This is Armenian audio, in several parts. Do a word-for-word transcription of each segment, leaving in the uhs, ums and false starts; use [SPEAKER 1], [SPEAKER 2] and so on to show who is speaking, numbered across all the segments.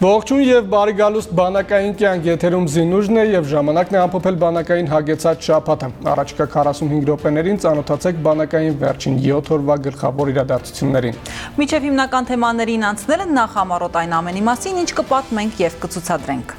[SPEAKER 1] Ողջույն եւ բարի գալուստ բանակային կյանք եթերում Զինուժն է եւ ժամանակն է ամփոփել բանակային հագեցած շաբաթը։ Առաջիկա քառասունհինգ րոպեներին ծանոթացեք բանակային վերջին յոթ օրվա գլխավոր իրադարձություններին։
[SPEAKER 2] Միջև հիմնական թեմաներին անցնելը նախ համառոտ այն ամենի մասին, ինչ կպատմենք եւ կցուցադրենք։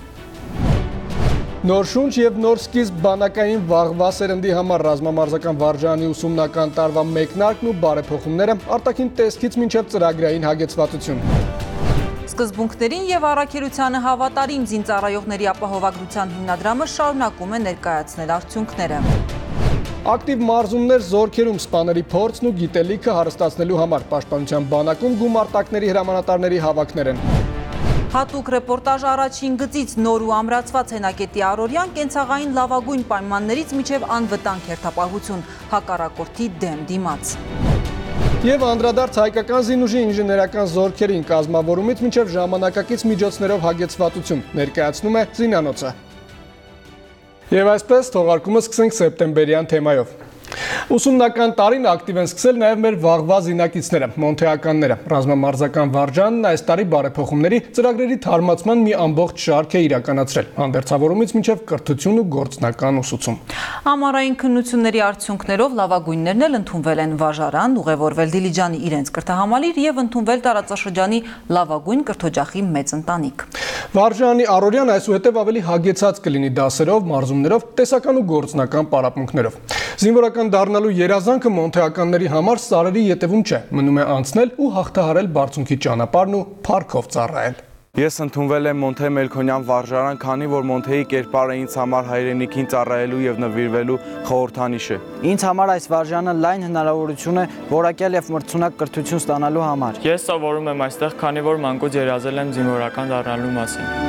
[SPEAKER 1] Նոր շունչ եւ նոր սկիզբ բանակային վաղվա սերնդի համար ռազմամարզական վարժանի ուսումնական տարվա մեկնարկն ու բարեփոխումները արտաքին տեսքից մինչև ծրագրային հագեցվածություն։
[SPEAKER 2] Սկզբունքներին եւ առաքելությանը հավատարիմ զինծառայողների ապահովագրության հիմնադրամը շարունակում է ներկայացնել արդյունքները։
[SPEAKER 1] Ակտիվ մարզումներ զորքերում սպաների փորձն ու գիտելիքը հարստացնելու համար պաշտպանության բանակում գումարտակների հրամանատարների հավաքներ են։
[SPEAKER 2] Հատուկ ռեպորտաժ առաջին գծից նոր ու ամրացված հենակետի առօրյան կենցաղային լավագույն պայմաններից մինչև անվտանգ հերթապահություն, հակառակորդի դեմ դիմաց։
[SPEAKER 1] Եվ անդրադարձ հայկական զինուժի ինժեներական զորքերին կազմավորումից մինչև ժամանակակից միջոցներով հագեցվածություն ներկայացնում է զինանոցը։ Եվ այսպես թողարկումը սկսենք սեպտեմբերյան թեմայով։ Ուսումնական տարին ակտիվ են սկսել նաև մեր վաղվա զինակիցները, մոնթեականները։ Ռազմամարզական վարժանն այս տարի բարեփոխումների ծրագրերի թարմացման մի ամբողջ շարք է իրականացրել, հանդերձավորումից մինչև կրթություն ու գործնական ուսուցում։
[SPEAKER 2] Ամառային քննությունների արդյունքներով լավագույններն էլ ընդունվել են վարժարան, ուղևորվել Դիլիջանի իրենց կրթահամալիր եւ ընդունվել տարածաշրջանի լավագույն կրթօջախի մեծ ընտանիք։
[SPEAKER 1] Վարժանի առօրյան այսուհետև ավելի հագեցած կլինի դասերով, մարզումներով, տեսական ու գործնական պարապմունքներով։ Զինվորական դառնալու երազանքը մոնթեականների համար սարերի ետևում չէ, մնում է անցնել ու հաղթահարել բարձունքի ճանապարհն ու փառքով ծառայել։
[SPEAKER 3] Ես ընդունվել եմ Մոնթե Մելքոնյան վարժարան, քանի որ Մոնթեի կերպարը ինձ համար հայրենիքին ծառայելու եւ նվիրվելու խորհրդանիշ է։
[SPEAKER 4] Ինձ համար այս վարժանը լայն հնարավորություն է որակյալ եւ մրցունակ կրթություն ստանալու համար։
[SPEAKER 5] Ես սովորում եմ այստեղ, քանի որ մանկուց երազել եմ զինվորական դառնալու մասին։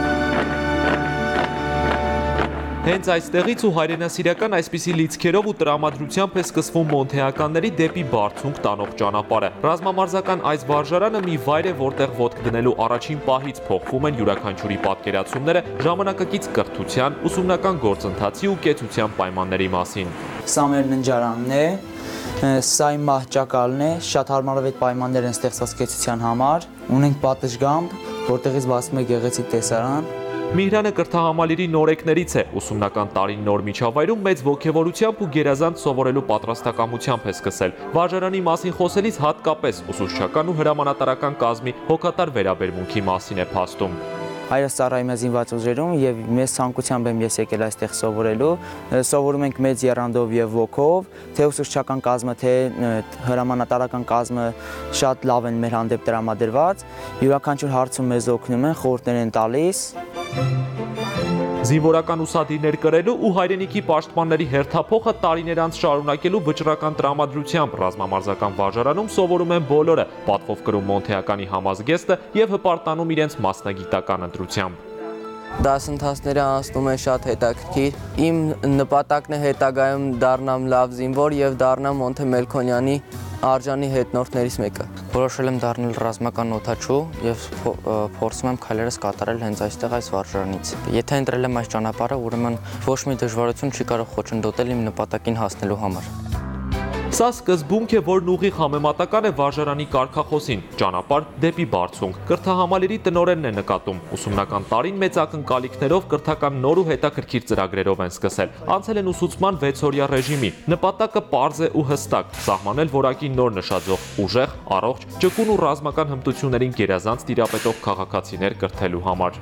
[SPEAKER 6] Հենց այստեղից ու հայրենասիրական այսպիսի լիցքերով ու տրամադրությամբ է սկսվում մոնթեականների դեպի բարձունք տանող ճանապարհը։ Ռազմամարզական այս վարժարանը մի վայր է, որտեղ ոտք դնելու առաջին պահից փոխվում են յուրաքանչյուրի պատկերացումները ժամանակակից կրթության, ուսումնական գործընթացի ու կեցության պայմանների մասին։
[SPEAKER 4] Սա մեր ննջարանն է, սա իմ մահճակալն է, շատ հարմարավետ պայմաններ են ստեղծված կեցության համար, ունենք պատշգամբ, որտեղից բացվում է գեղեցիկ տեսարան։
[SPEAKER 6] Միհրանը կրթահամալիրի նորեկներից է, ուսումնական տարին նոր միջավայրում մեծ ոգևորությամբ ու գերազանց սովորելու պատրաստակամությամբ է սկսել։ Վարժարանի մասին խոսելիս հատկապես ուսուցչական ու հրամանատարական կազմի հոգատար վերաբերմունքի մասին է փաստում։
[SPEAKER 4] Հայրս ծառայում է զինված ուժերում եւ մեծ ցանկությամբ եմ ես եկել այստեղ սովորելու։ Սովորում ենք մեծ եռանդով եւ ոգով, թե ուսուցչական կազմը, թե հրամանատարական կազմը շատ լավ են մեր հանդեպ տրամադրված։ Յուրաքանչյուր հարցում մեզ օգնում են, խորհուրդներ են տալիս։
[SPEAKER 6] Զինվորական ուսադիրներ կրելու ու հայրենիքի պաշտպանների հերթափոխը տարիներ անց շարունակելու վճռական տրամադրությամբ ռազմամարզական վարժարանում սովորում են բոլորը, պատվով կրում մոնթեականի համազգեստը եւ հպարտանում իրենց մասնագիտական ընտրությամբ։
[SPEAKER 7] Դասընթացները անցնում են շատ հետաքրքիր։ Իմ նպատակն է հետագայում դառնամ լավ զինվոր եւ դառնամ Մոնթե Մելքոնյանի արժանի հետնորդներից մեկը։ Որոշել եմ դառնալ ռազմական օդաչու եւ փորձում եմ քայլերս կատարել հենց այստեղ այս վարժարանից։ Եթե ընտրել եմ այս ճանապարհը, ուրեմն ոչ մի դժվարություն չի կարող խոչընդոտել իմ նպատակին հասնելու համար։
[SPEAKER 6] Սա սկզբունք է, որն ուղիղ համեմատական է վարժարանի կարգախոսին՝ ճանապարհ դեպի բարձունք։ Կրթահամալիրի տնօրենն է նկատում։ Ուսումնական տարին մեծ ակնկալիքներով կրթական նոր ու հետաքրքիր ծրագրերով են սկսել։ Անցել են ուսուցման վեցօրյա ռեժիմի։ Նպատակը պարզ է ու հստակ՝ սահմանել որակի նոր նշաձող, ուժեղ, առողջ, ճկուն ու ռազմական հմտություններին գերազանց տիրապետող քաղաքացիներ կրթելու համար։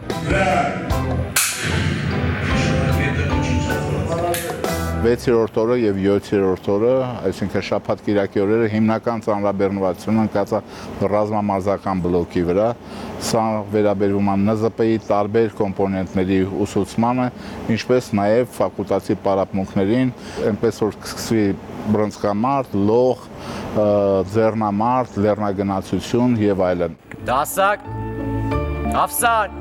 [SPEAKER 8] վեցերորդ օրը եւ յոթերորդ օրը, այսինքն շաբաթ կիրակի օրերը հիմնական ծանրաբեռնվածությունը ընկած է ռազմամարզական բլոկի վրա։ Սա վերաբերում է Ն Զ Պ-ի տարբեր կոմպոնենտների ուսուցմանը, ինչպես նաեւ ֆակուլտատիվ պարապմունքներին, այնպես որ կսկսվի բռնցքամարտ, լող, ձեռնամարտ, լեռնագնացություն եւ այլն։
[SPEAKER 9] Դասակ, Աֆսար,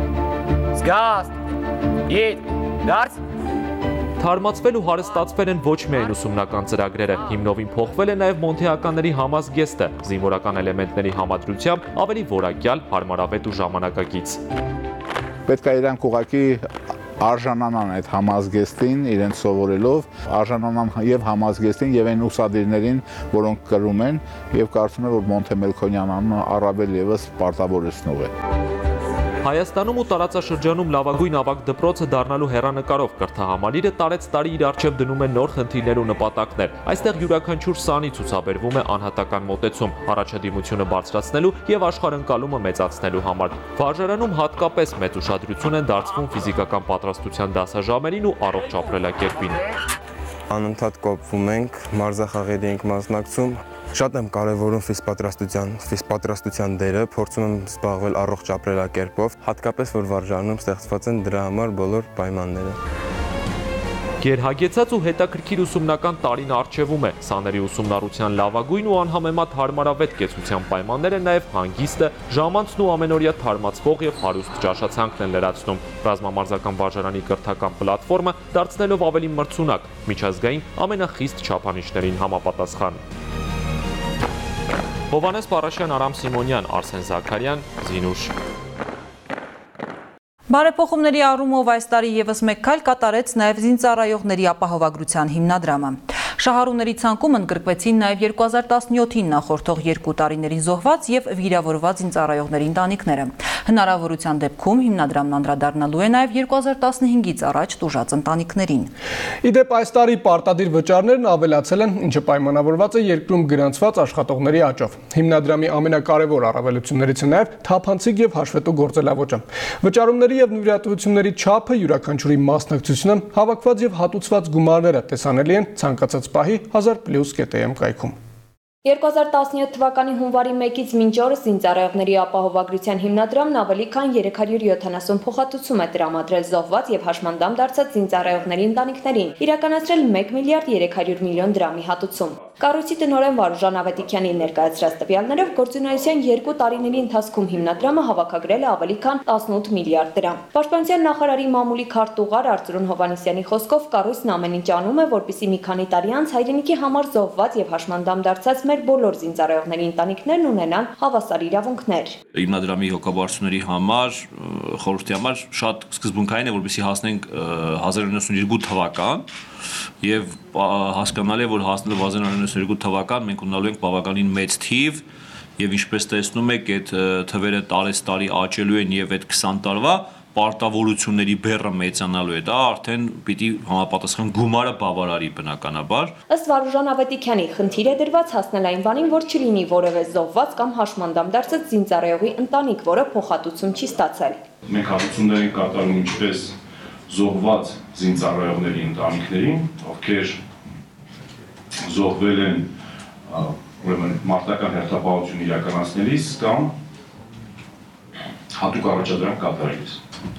[SPEAKER 9] զգաստ, իդ, դարձ։
[SPEAKER 6] Թարմացվել ու հարստացվել են ոչ միայն ուսումնական ծրագրերը, հիմնովին փոխվել է նաև մոնթեականների համազգեստը, զինվորական էլեմենտների համադրությամբ ավելի որակյալ, հարմարավետ ու ժամանակակից։
[SPEAKER 8] Պետք է իրանք ուղղակի արժանանան այդ համազգեստին, իրենց սովորելով, արժանանան եւ համազգեստին եւ այն ուսադիրներին, որոնք կրում են, եւ կարծում եմ, որ Մոնթե Մելքոնյան անունը առավել եւս պարտավորեցնող է։
[SPEAKER 6] Հայաստանում ու տարածաշրջանում լավագույն ավագ դպրոցը դառնալու հեռանկարով կրթահամալիրը տարեց տարի իր առջև դնում է նոր խնդիրներ ու նպատակներ։ Այստեղ յուրաքանչյուր սանի ցուցաբերվում է անհատական մոտեցում, առաջադիմությունը բարձրացնելու եւ աշխարհընկալումը մեծացնելու համար։ Վարժարանում հատկապես մեծ ուշադրություն են դարձվում ֆիզիկական պատրաստության դասաժամերին ու առողջ ապրելակերպին։
[SPEAKER 10] Անընդհատ կոփվում ենք, մարզախաղերի ենք մասնակցում։ Շատ եմ կարևորում ֆիզպատրաստության, ֆիզպատրաստության դերը, փորձում եմ զբաղվել առողջ ապրելակերպով, հատկապես որ վարժարանում ստեղծված են դրա համար բոլոր պայմանները։
[SPEAKER 6] Գերհագեցած ու հետաքրքիր ուսումնական տարին առջևում է, սաների ուսումնառության լավագույն ու անհամեմատ հարմարավետ կեցության պայմանները նաև հանգիստը, ժամանցն ու ամենօրյա թարմացվող եւ հարուստ ճաշացանքն են լրացնում։ Ռազմամարզական վարժարանի կրթական պլատֆորմը դարձնելով ավելի մրցունակ, միջազգային ամենախիստ չափանիշներին համապատասխան։ Հովհաննես Պարաշյան, Արամ Սիմոնյան, Արսեն Զաքարյան, Զինուշ։
[SPEAKER 2] Բարեփոխումների առումով այս տարի ևս մեկ քայլ կատարեց նաև զինծառայողների ապահովագրության հիմնադրամը։ Շահառուների ցանկում ընդգրկվեցին նաև երկու հազար տասնյոթին նախորդող երկու տարիներին զոհված եւ վիրավորված զինծառայողների ընտանիքները։ Հնարավորության դեպքում հիմնադրամն անդրադառնալու է նաև երկու հազար տասնհինգից առաջ տուժած ընտանիքներին։
[SPEAKER 1] Իդեպ այս տարի պարտադիր վճարներն ավելացել են, ինչը պայմանավորված է երկրում գրանցված աշխատողների աճով։ Հիմնադրամի ամենակարևոր առավելություններից է նաև թափանցիկ եւ հաշվետու գործելավոճը։ Վճարումների եւ նվիրատվությունների չափը, յուրաքանչյուրի մասնակցությունը, հավաքված եւ հատուցված գումարները տեսանելի են ցանկացած պահի հազար պլյուս կետ էմ կայքում։
[SPEAKER 11] երկու հազար տասնյոթ թվականի հունվարի մեկից մինչ օրս զինծառայողների ապահովագրության հիմնադրամն ավելի քան երեք հարյուր յոթանասուն փոխհատուցում է տրամադրել զոհված եւ հաշմանդամ դարձած զինծառայողների ընտանիքներին, իրականացրել մեկ միլիարդ երեք հարյուր միլիոն դրամի հատուցում։ Կառույցի տնօրեն Վարուժան Ավետիքյանի ներկայացրած տվյալներով գործունեության երկու տարիների ընթացքում հիմնադրամը հավաքագրել է ավելի քան տասնութ միլիարդ դրամ։ Պաշտպանության նախարարի մամուլի քարտուղար Արծրուն Հովհաննիսյանի խոսքով կառույցն ամեն ինչ անում է, որպեսզի մի քանի տարի անց հայրենիքի համար զոհված եւ հաշմանդամ դարձած մեր բոլոր զինծառայողների ընտանիքներն ունենան հավասար իրավունքներ։
[SPEAKER 12] Հիմնադրամի հոգաբարձությունների համար, խորհրդի համար շատ սկզբունքային է, որպեսզի հասնենք հազար իննսուն ութ թվական եւ հասկանալի է, որ հասնելով հազար իննսուն ութ թվական մենք ունենալու ենք բավականին մեծ թիվ եւ ինչպես տեսնում եք, այդ թվերը տարեստարի աճելու են եւ այդ քսան տարվա պարտավորությունների բեռը մեծանալու է, դա արդեն պիտի համապատասխան գումարը բավարարի բնականաբար։
[SPEAKER 11] Ըստ Վարուժան Ավետիքյանի, խնդիր է դրված հասնել այն բանին, որ չլինի որևէ զոհված կամ հաշմանդամ դարձած զինծառայողի ընտանիք, որը փոխհատուցում չի ստացել։
[SPEAKER 13] Մենք հատուցումներ ենք կատարում ինչպես զոհված զինծառայողների ընտանիքներին, ովքեր զոհվել են ուրեմն մարտական հերթապահություն իրականացնելիս կամ հատուկ առաջադրանք կատարելիս։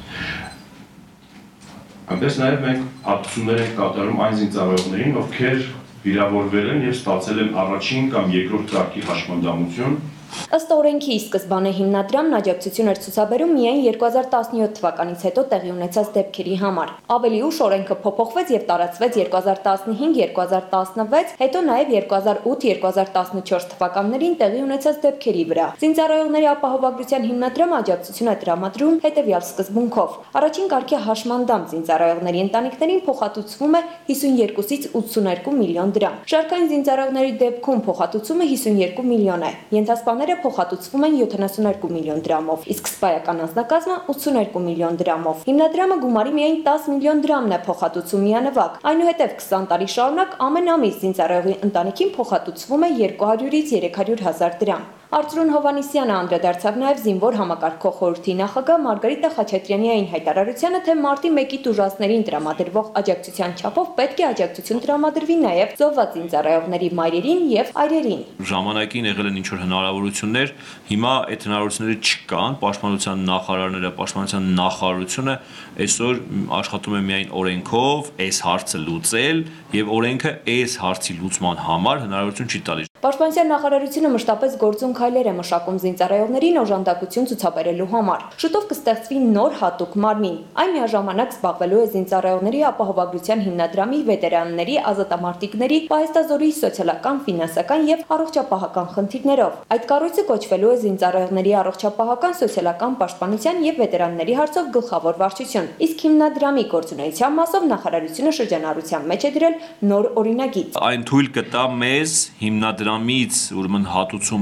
[SPEAKER 13] Այնպես նաև մենք հատուցումներ ենք կատարում այն զինծառայողներին, ովքեր վիրավորվել են եւ ստացել են առաջին կամ երկրորդ կարգի հաշմանդամություն։
[SPEAKER 11] Ըստ օրենքի սկզբանե հիմնադրամն աջակցություն էր ցուցաբերում միայն երկու հազար տասնյոթ թվականից հետո տեղի ունեցած դեպքերի համար։ Ավելի ուշ օրենքը փոփոխվեց եւ տարածվեց երկու հազար տասնհինգ երկու հազար տասնվեց, հետո նաեւ երկու հազար ութ երկու հազար տասնչորս թվականներին տեղի ունեցած դեպքերի վրա։ Զինծառայողների ապահովագրության հիմնադրամը աջակցություն է տրամադրում հետեւյալ սկզբունքով. Առաջին կարգի հաշմանդամ զինծառայողների ընտանիքներին փոխհատուցվում է հիսունյոթից ութսուներկու միլիոն դրամ։ Շարքային զինծառայողների դեպքում փոխհատուցումը հիսունյոթ միլիոն է։ Ենթասպաները փոխհատուցվում են յոթանասունյոթ միլիոն դրամով, իսկ սպայական անձնակազմը ութսուներկու միլիոն դրամով։ Հիմնադրամը գումարի միայն դես միլիոն դրամն է փոխհատուցում միանվագ։ Այնուհետև քսան տարի շարունակ ամեն ամիս զինծառայողի ընտանիքին փոխհատուցվում է երկու հարյուրից երեք հարյուր հազար դրամ։ Արծրուն Հովհաննիսյանը անդրադարձավ նաև զինվոր համակարգող խորհրդի նախագահ Մարգարիտա Խաչատրյանի այն հայտարարությանը, թե մարտի մեկի տուժածներին տրամադրվող աջակցության չափով պետք է աջակցություն տրամադրվի նաև զոհված զինծառայողների մայրերին եւ այրերին։
[SPEAKER 12] Ժամանակին եղել են ինչ-որ հնարավորություններ, հիմա այդ հնարավորությունները չկան, պաշտպանության նախարարները, պաշտպանության նախարարությունը այսօր աշխատում է միայն օրենքով այս հարցը լուծել եւ օրենքը այս հարցի լուծման համար հնարավորություն չի տալիս։
[SPEAKER 11] Պաշտպանության նախարարությունը մշտապես գործուն քայլեր է մշակում զինծառայողներին օժանդակություն ցուցաբերելու համար։ Շուտով կստեղծվի նոր հատուկ մարմին։ Այն միաժամանակ զբաղվելու է զինծառայողների ապահովագրության հիմնադրամի վետերանների, ազատամարտիկների, պահեստազորի սոցիալական, ֆինանսական եւ առողջապահական խնդիրներով։ Այդ կառույցը կոչվելու է զինծառայողների առողջապահական, սոցիալական պաշտպանության եւ վետերանների հարցով գլխավոր վարչություն։ Իսկ հիմնադրամի գործունեության մասով նախարարությունը շրջանառության մեջ է դրել նոր օրինագիծ։
[SPEAKER 12] Այն թույլ կտա մեզ հիմնադրամից ուրեմն հատուցումներ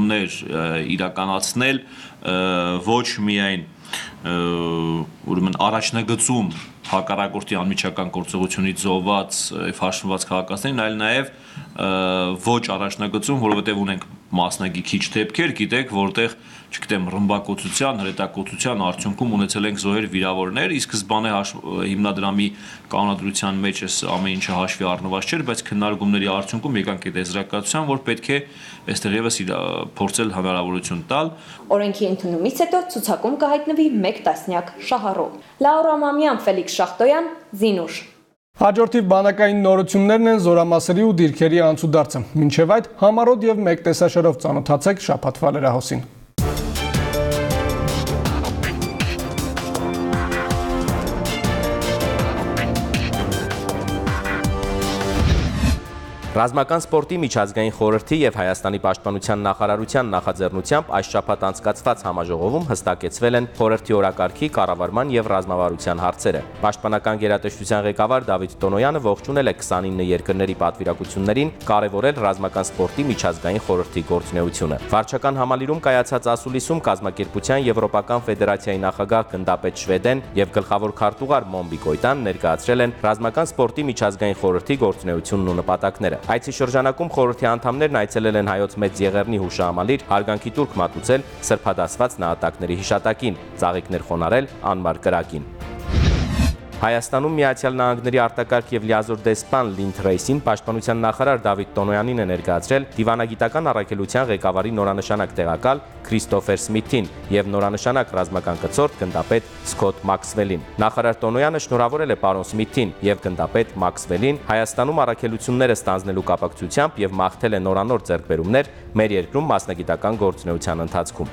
[SPEAKER 12] իրականացնել ոչ միայն ուրեմն առաջնագծում հակառակորդի անմիջական գործողությունից զոհված եւ հաշվված քաղաքացիներին, այլ նաեւ ոչ առաջնագծում, որովհետեւ ունենք մասնակի քիչ դեպքեր, գիտեք, որտեղ, չգիտեմ, ռմբակոծության, հրետակոծության արդյունքում ունեցել ենք զոհեր, վիրավորներ, իսկ սկզբանե հիմնադրամի կանոնադրության մեջ էս ամեն ինչը հաշվի առնված չէր, բայց քննարկումների արդյունքում եկանք այդ եզրակացության, որ պետք է այստեղ եւս փորձել հնարավորություն տալ։
[SPEAKER 11] Օրենքի ընդունումից հետո ցուցակում կհայտնվի մեկ տասնյակ շահառու։ Լաուրա Մամյան, Ֆելիքս Շախտոյան, Զինուշ։
[SPEAKER 1] Հաջորդիվ բանակային նորություններն են զորամասերի ու դիրքերի անցուդարձը։ Մինչև այդ համառոտ եւ մեկ տեսաշերով ծանոթացեք շաբաթվա լրահոսին։
[SPEAKER 14] Ռազմական սպորտի միջազգային խորհրդի եւ Հայաստանի պաշտպանության նախարարության նախաձեռնությամբ այս շաբաթ անցկացված համաժողովում հստակեցվել են խորհրդի օրակարգի, կառավարման եւ ռազմավարության հարցերը։ Պաշտպանական գերատեսչության ղեկավար Դավիթ Տոնոյանը ողջունել է քսանինը երկրների պատվիրակություններին, կարևորել ռազմական սպորտի միջազգային խորհրդի գործունեությունը։ Վարչական համալիրում կայացած ասուլիսում կազմակերպության Եվրոպական ֆեդերացիայի նախագահ գնդապետ Շվեդեն եւ գլխավոր քարտուղար Մոմբի Կոյտան ներկայացրել են ռազմական սպորտի միջազգային խորհրդի գործունեությունն ու նպատակները։ Այցի շրջանակում խորհրդի անդամներն այցելել են Հայոց Մեծ Եղեռնի հուշահամալիր, հարգանքի տուրք մատուցել սրբադասված նահատակների հիշատակին, ծաղիկներ խոնարել անմար կրակին։ Հայաստանում Միացյալ Նահանգների արտակարգ եւ լիազոր դեսպան Լինդ Ռեյսին պաշտպանության նախարար Դավիթ Տոնոյանին է ներկայացրել դիվանագիտական առաքելության ղեկավարի նորանշանակ տեղակալ Քրիստոֆեր Սմիթին եւ նորանշանակ ռազմական կցորդ գնդապետ Սքոթ Մաքսվելին։ Նախարար Տոնոյանը շնորհավորել է պարոն Սմիթին եւ գնդապետ Մաքսվելին Հայաստանում առաքելությունները ստանձնելու կապակցությամբ եւ մաղթել է նորանոր ձեռքբերումներ մեր երկրում մասնագիտական գործունեության ընթացքում։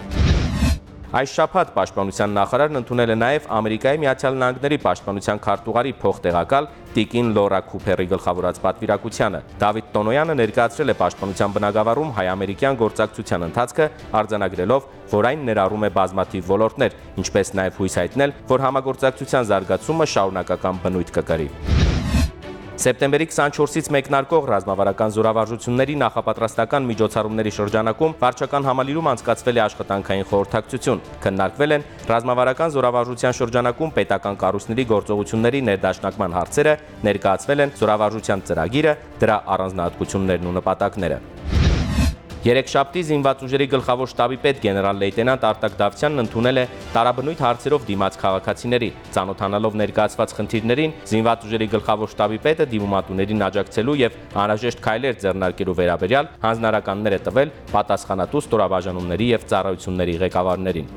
[SPEAKER 14] Այս շաբաթ պաշտպանության նախարարն ընդունել է նաև Ամերիկայի Միացյալ Նահանգների պաշտպանության քարտուղարի փոխտեղակալ Տիկին Լորա Քուփերի գլխավորած պատվիրակությանը։ Դավիթ Տոնոյանը ներկայացրել է պաշտպանության բնագավառում հայ-ամերիկյան գործակցության ընթացքը, արձանագրելով, որ այն ներառում է բազմաթիվ ոլորտներ, ինչպես նաև հույս հայտնել, որ համագործակցության զարգացումը շարունակական բնույթ կկրի։ Սեպտեմբերի քսանչորսից մեկնարկող ռազմավարական զորավարժությունների նախապատրաստական միջոցառումների շրջանակում վարչական համալիրում անցկացվել է աշխատանքային խորհրդակցություն։ Քննարկվել են ռազմավարական զորավարժության շրջանակում պետական կառույցների գործողությունների ներդաշնակման հարցերը, ներկայացվել են զորավարժության ծրագիրը, դրա առանձնահատկություններն ու նպատակները։ Երեքշաբթի զինված ուժերի գլխավոր շտաբի պետ գեներալ լեյտենանտ Արտակ Դավթյանն ընդունել է տարաբնույթ հարցերով դիմաց քաղաքացիների, ծանոթանալով ներկայացված խնդիրներին, զինված ուժերի գլխավոր շտաբի պետը դիմումատուներին աջակցելու եւ անհրաժեշտ քայլեր ձեռնարկելու վերաբերյալ հանձնարարականներ է տվել պատասխանատու ստորաբաժանումների եւ ծառայությունների ղեկավարներին։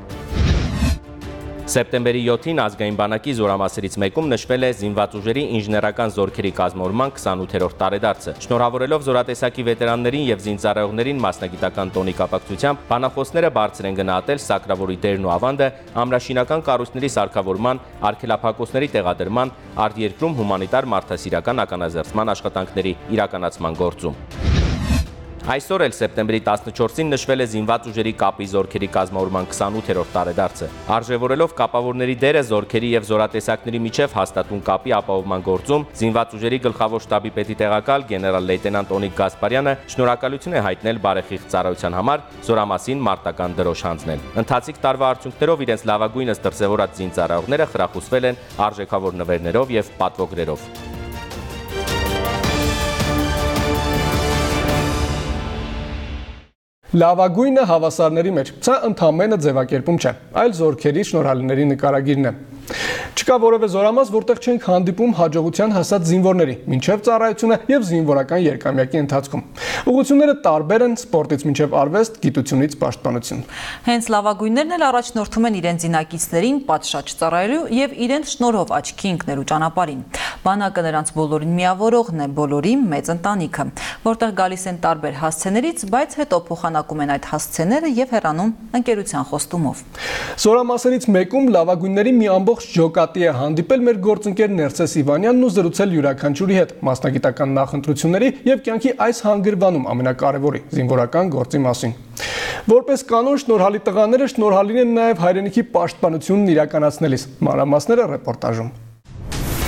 [SPEAKER 14] Սեպտեմբերի յոթին ազգային բանակի զորամասերից մեկում նշվել է զինված ուժերի ինժեներական զորքերի կազմավորման քսանութերորդ տարեդարձը։ Շնորհավորելով զորատեսակի վետերաններին եւ զինծառայողներին մասնագիտական տոնի կապակցությամբ բանախոսները բարձր են գնահատել սակրավորի դերն ու ավանդը ամրաշինական կառույցների սարքավորման, արգելափակոցների տեղադրման, արտերկրում հումանիտար մարդասիրական ականազերծման աշխատանքների իրականացման գործում։ Այսօր էլ սեպտեմբերի տասնչորսին նշվել է զինված ուժերի կապի զորքերի կազմավորման քսանութերորդ տարեդարձը։ Արժևորելով կապավորների դերը զորքերի եւ զորատեսակների միջև հաստատուն կապի ապահովման գործում, զինված ուժերի գլխավոր շտաբի պետի տեղակալ գեներալ լեյտենանտ Օնիկ Գասպարյանը շնորհակալություն է հայտնել բարեխիղճ ծառայության համար, զորամասին մարտական դրոշ հանձնել։ Ընթացիկ տարվա արդյունքներով իրենց լավագույնս դրսևորած զինծառայողները խրախուսվել են արժեքավոր նվերներով եւ պատվոգրերով։
[SPEAKER 1] Լավագույնը հավասարների մեջ, սա ընդամենը ձևակերպում չէ, այլ զորքերի շնորհալիների նկարագիրն է։ Չկա որևէ զորամաս, որտեղ չենք հանդիպում հաջողության հասած զինվորների, մինչև ծառայությունը եւ զինվորական երկամյակի ընթացքում։ Ուղղությունները տարբեր են սպորտից մինչև արվեստ, գիտությունից պաշտպանություն։
[SPEAKER 2] Հենց լավագույններն էլ առաջնորդում են իրենց զինակիցներին պատշաճ ծառայելու եւ իրենց շնորհով աչքի ընկնելու ճանապարհին։ Բանակը նրանց բոլորին միավորողն է, բոլորի մեծ ընտանիքը, որտեղ գալիս են տարբեր հասցեներից, բայց հետո փոխանակում են այդ հասցեները եւ հեռանում ընկերության խոստումով։
[SPEAKER 1] Զորամասերից մեկում լավագույնների մի ամբողջ ջոկատի է հանդիպել մեր գործընկեր Ներսես Իվանյանն ու զրուցել յուրաքանչյուրի հետ մասնագիտական նախընտրությունների եւ կյանքի այս հանգրվանում ամենակարևորի զինվորական գործի մասին։ Որպես կանոն շնորհալի տղաները շնորհալին են նաեւ հայրենիքի պաշտպանությունն իրականացնելիս։ Մանրամասները ռեպորտաժում։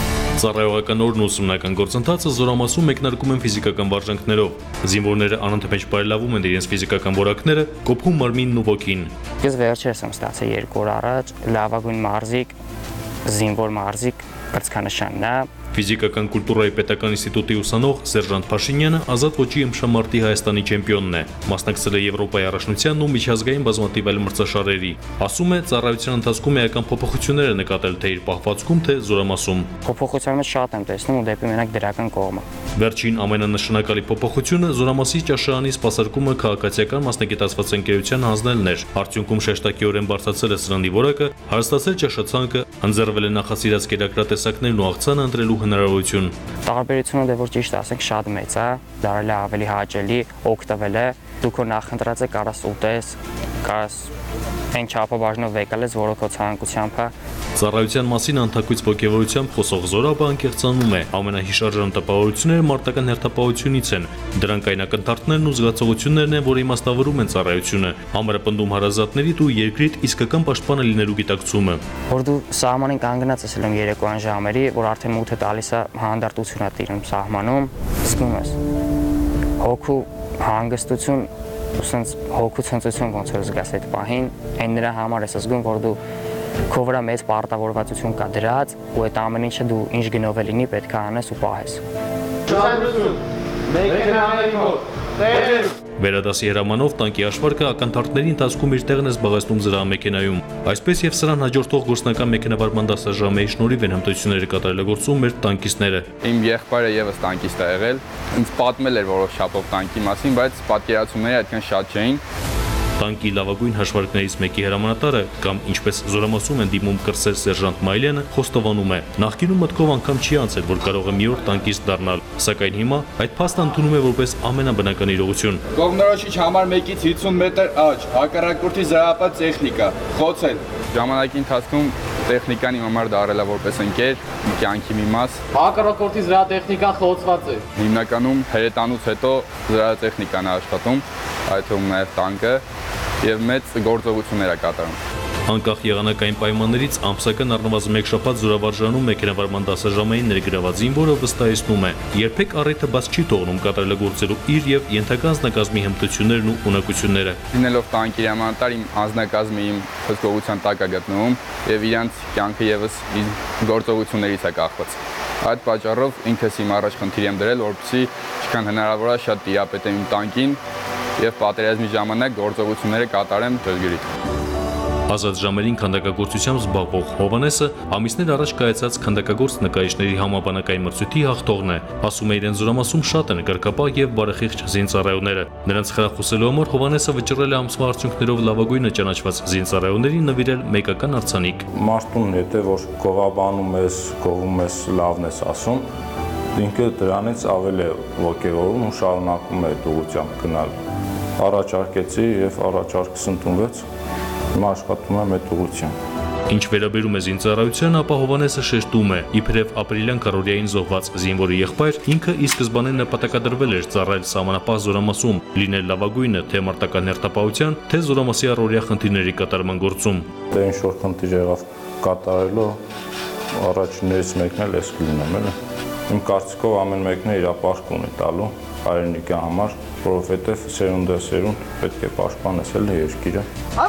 [SPEAKER 15] Ծառայողական օրն ուսումնական գործընթացը զորամասում մեկնարկում են ֆիզիկական վարժանքներով։ Զինվորները անընդմեջ բարելավում են իրենց ֆիզիկական որակները, կոփում մարմինն ու ոգին։
[SPEAKER 16] Ես վերջերս եմ ստացել երկու օր առաջ լավագույն մարզիկ, զինվոր մարզիկ կրծքանշանն է։
[SPEAKER 15] Ֆիզիկական կուլտուրայի պետական ինստիտուտի ուսանող Սերժանտ Փաշինյանը ազատ ոճի ըմբշամարտի Հայաստանի չեմպիոնն է։ Մասնակցել է Եվրոպայի առաջնության ու միջազգային բազմաթիվ այլ մրցաշարերի։ Ասում է, ծառայության ընթացքում էական փոփոխություններ է նկատել թե իր պահվածքում, թե զորամասում։
[SPEAKER 16] Փոփոխությունները շատ եմ տեսնում ու դեպի մենակ դրական կողմը։
[SPEAKER 15] Վերջին ամենանշանակալի փոփոխությունը զորամասի ճաշարանի սպասարկումը քաղաքացիական մասնագիտացված ընկերության հանձնելն էր։ Արդյունքում շեշտակիորեն բարձրացել է սրանդի որակը, հարստացել ճաշացանկը, ընձեռվել է նախասիրած կերակրատեսակներն ու աղցանը ընտրելու հնարավորություն։
[SPEAKER 16] Տարբերությունը դե որ ճիշտ ասենք շատ մեծ է, դարել է ավելի հաճելի, օգտվել է, դու քո նախընտրած է կարաս ուտես, կարաս այն չափաբաժնով եկել ես, որը քո ցանկությամբ է։
[SPEAKER 15] Ծառայության մասին անթակույց ոգևորությամբ խոսող Զորաբը անկեղծանում է, ամենահիշարժան տպավորությունները մարտական հերթապահությունից են։ Դրանք այն ակնթարթներն ու զգացողություններն են, որ իմաստավորում են ծառայությունը, ամրապնդում հարազատներիդ ու երկրիդ իսկական պաշտպանը լինելու գիտակցումը։
[SPEAKER 16] Որ դու սահմանին կանգնած ես ելում երեկոյան ժամերի, որ արդեն մութը տալիս է հանդարտություն է տիրում սահմանում, զգում ես հոգու հանգստություն, ուսենց հոգու ցնծություն ոնց որ զգաս այդ պահին, այն նրա համար ես զգում, որ դու քո վրա մեծ պարտավորվածություն կա դրած ու այդ ամեն ինչը դու ինչ գնով է լինի պետք է անես ու պահես։
[SPEAKER 15] Վերադասի հրամանով տանկի աշվարկը ակնթարթների ընթացքում իր տեղն է զբաղեցնում զրահամեքենայում։ Այսպես եւ սրան հաջորդող գործնական մեքենավարման դասաժամի շնորհիվ են հմտությունները կատարելագործում մեր տանկիստները։
[SPEAKER 17] Իմ եղբայրը եւս տանկիստ է եղել, ինձ պատմել էր որոշ չափով տանկի մասին, բայց պատկերացումները այդքան շատ չէին։
[SPEAKER 15] Տանկի լավագույն հաշվարկներից մեկի հրամանատարը կամ ինչպես զորամասում են դիմում կրսեր սերժանտ Մայլյանը խոստովանում է. նախկինում մտքով անգամ չի անցել, որ կարող է մի օր տանկիստ դառնալ, սակայն հիմա այդ փաստը ընդունում է որպես ամենաբնական իրողություն։
[SPEAKER 17] Կողմնորոշիչ համար մեկից հիսուն մետր աջ, հակառակորդի զրահապատ տեխնիկա, խոցել։ Ժամանակի ընթացքում տեխնիկան իմ համար դարել է որպես ընկեր, կյանքի մի մաս։
[SPEAKER 9] Հակառակորդի զրահատեխնիկան խոցված է։
[SPEAKER 17] Հիմնականում հրետանուց հետո զրահատեխնիկան է աշխատում, այդ թվում նաև տանկը եւ մեծ գործողություններ է կատարում։
[SPEAKER 15] Անկախ եղանակային պայմաններից ամսական առնվազն մեկ շաբաթ զորավարժանում մեքենավարման դասաժամային ներգրաված զինվորը վստահեցնում է, երբեք առիթը բաց չի թողնում կատարելագործելու իր եւ ենթակա անձնակազմի հմտություններն ու ունակությունները։
[SPEAKER 17] Լինելով տանկի հրամանատար իմ անձնակազմը իմ հսկողության տակ է գտնվում եւ իրանց կյանքը եւս գործողություններից է կախված։ Այդ պատճառով ինքս իմ առաջ խնդիր եմ դրել, որպեսզի ինչքան հնարավոր է շատ տիրապետեմ իմ տանկին եւ պատերազմի ժամանակ գործողությունները կատարեմ ճշգրիտ։
[SPEAKER 15] Ազատ ժամերին քանդակագործությամբ զբաղվող Հովանեսը ամիսներ առաջ կայացած քանդակագործ նկարիչների համաբանակային մրցույթի հաղթողն է։ Ասում է իրեն զորամասում շատ են կրկապահ եւ բարեխիղճ զինծառայողները։ Նրանց խրախուսելու համար Հովանեսը վճռել է ամսվա արդյունքներով լավագույնը ճանաչված զինծառայողներին նվիրել մեկական արձանիկ։
[SPEAKER 18] Մարդուն եթե որ գովաբանում ես, գովում ես, լավն ես ասում, ինքը դրանից ավելի ոգևորում ու շարունակում է այդ ուղղությամբ գնալ։ Առաջարկեցի եւ առաջարկս ընդունվեց։ Հիմա աշխատում եմ այդ ուղղությամբ։
[SPEAKER 15] Ինչ վերաբերում է զինծառայության, ապա Հովանեսը շեշտում է, իբրև ապրիլյան կարորիային զոհված զինվորի եղբայր, ինքը ի սկզբանե նպատակադրվել էր ծառայել սահմանապահ զորամասում, լինել լավագույնը թե մարտական հերթապահության, թե զորամասի առօրյա խնդիրների կատարման գործում։
[SPEAKER 18] Դե ինչ որ խնդիր եղավ կատարելու, առաջիններից մեկն էլ ես կլինեմ, էլի։ Իմ կարծիքով ամեն մեկն է իր ապաշխ ունի տալու հայրենիքի համար, որովհետև սերունդեսերունդ պետք է պաշտպանես էլ երկիրը։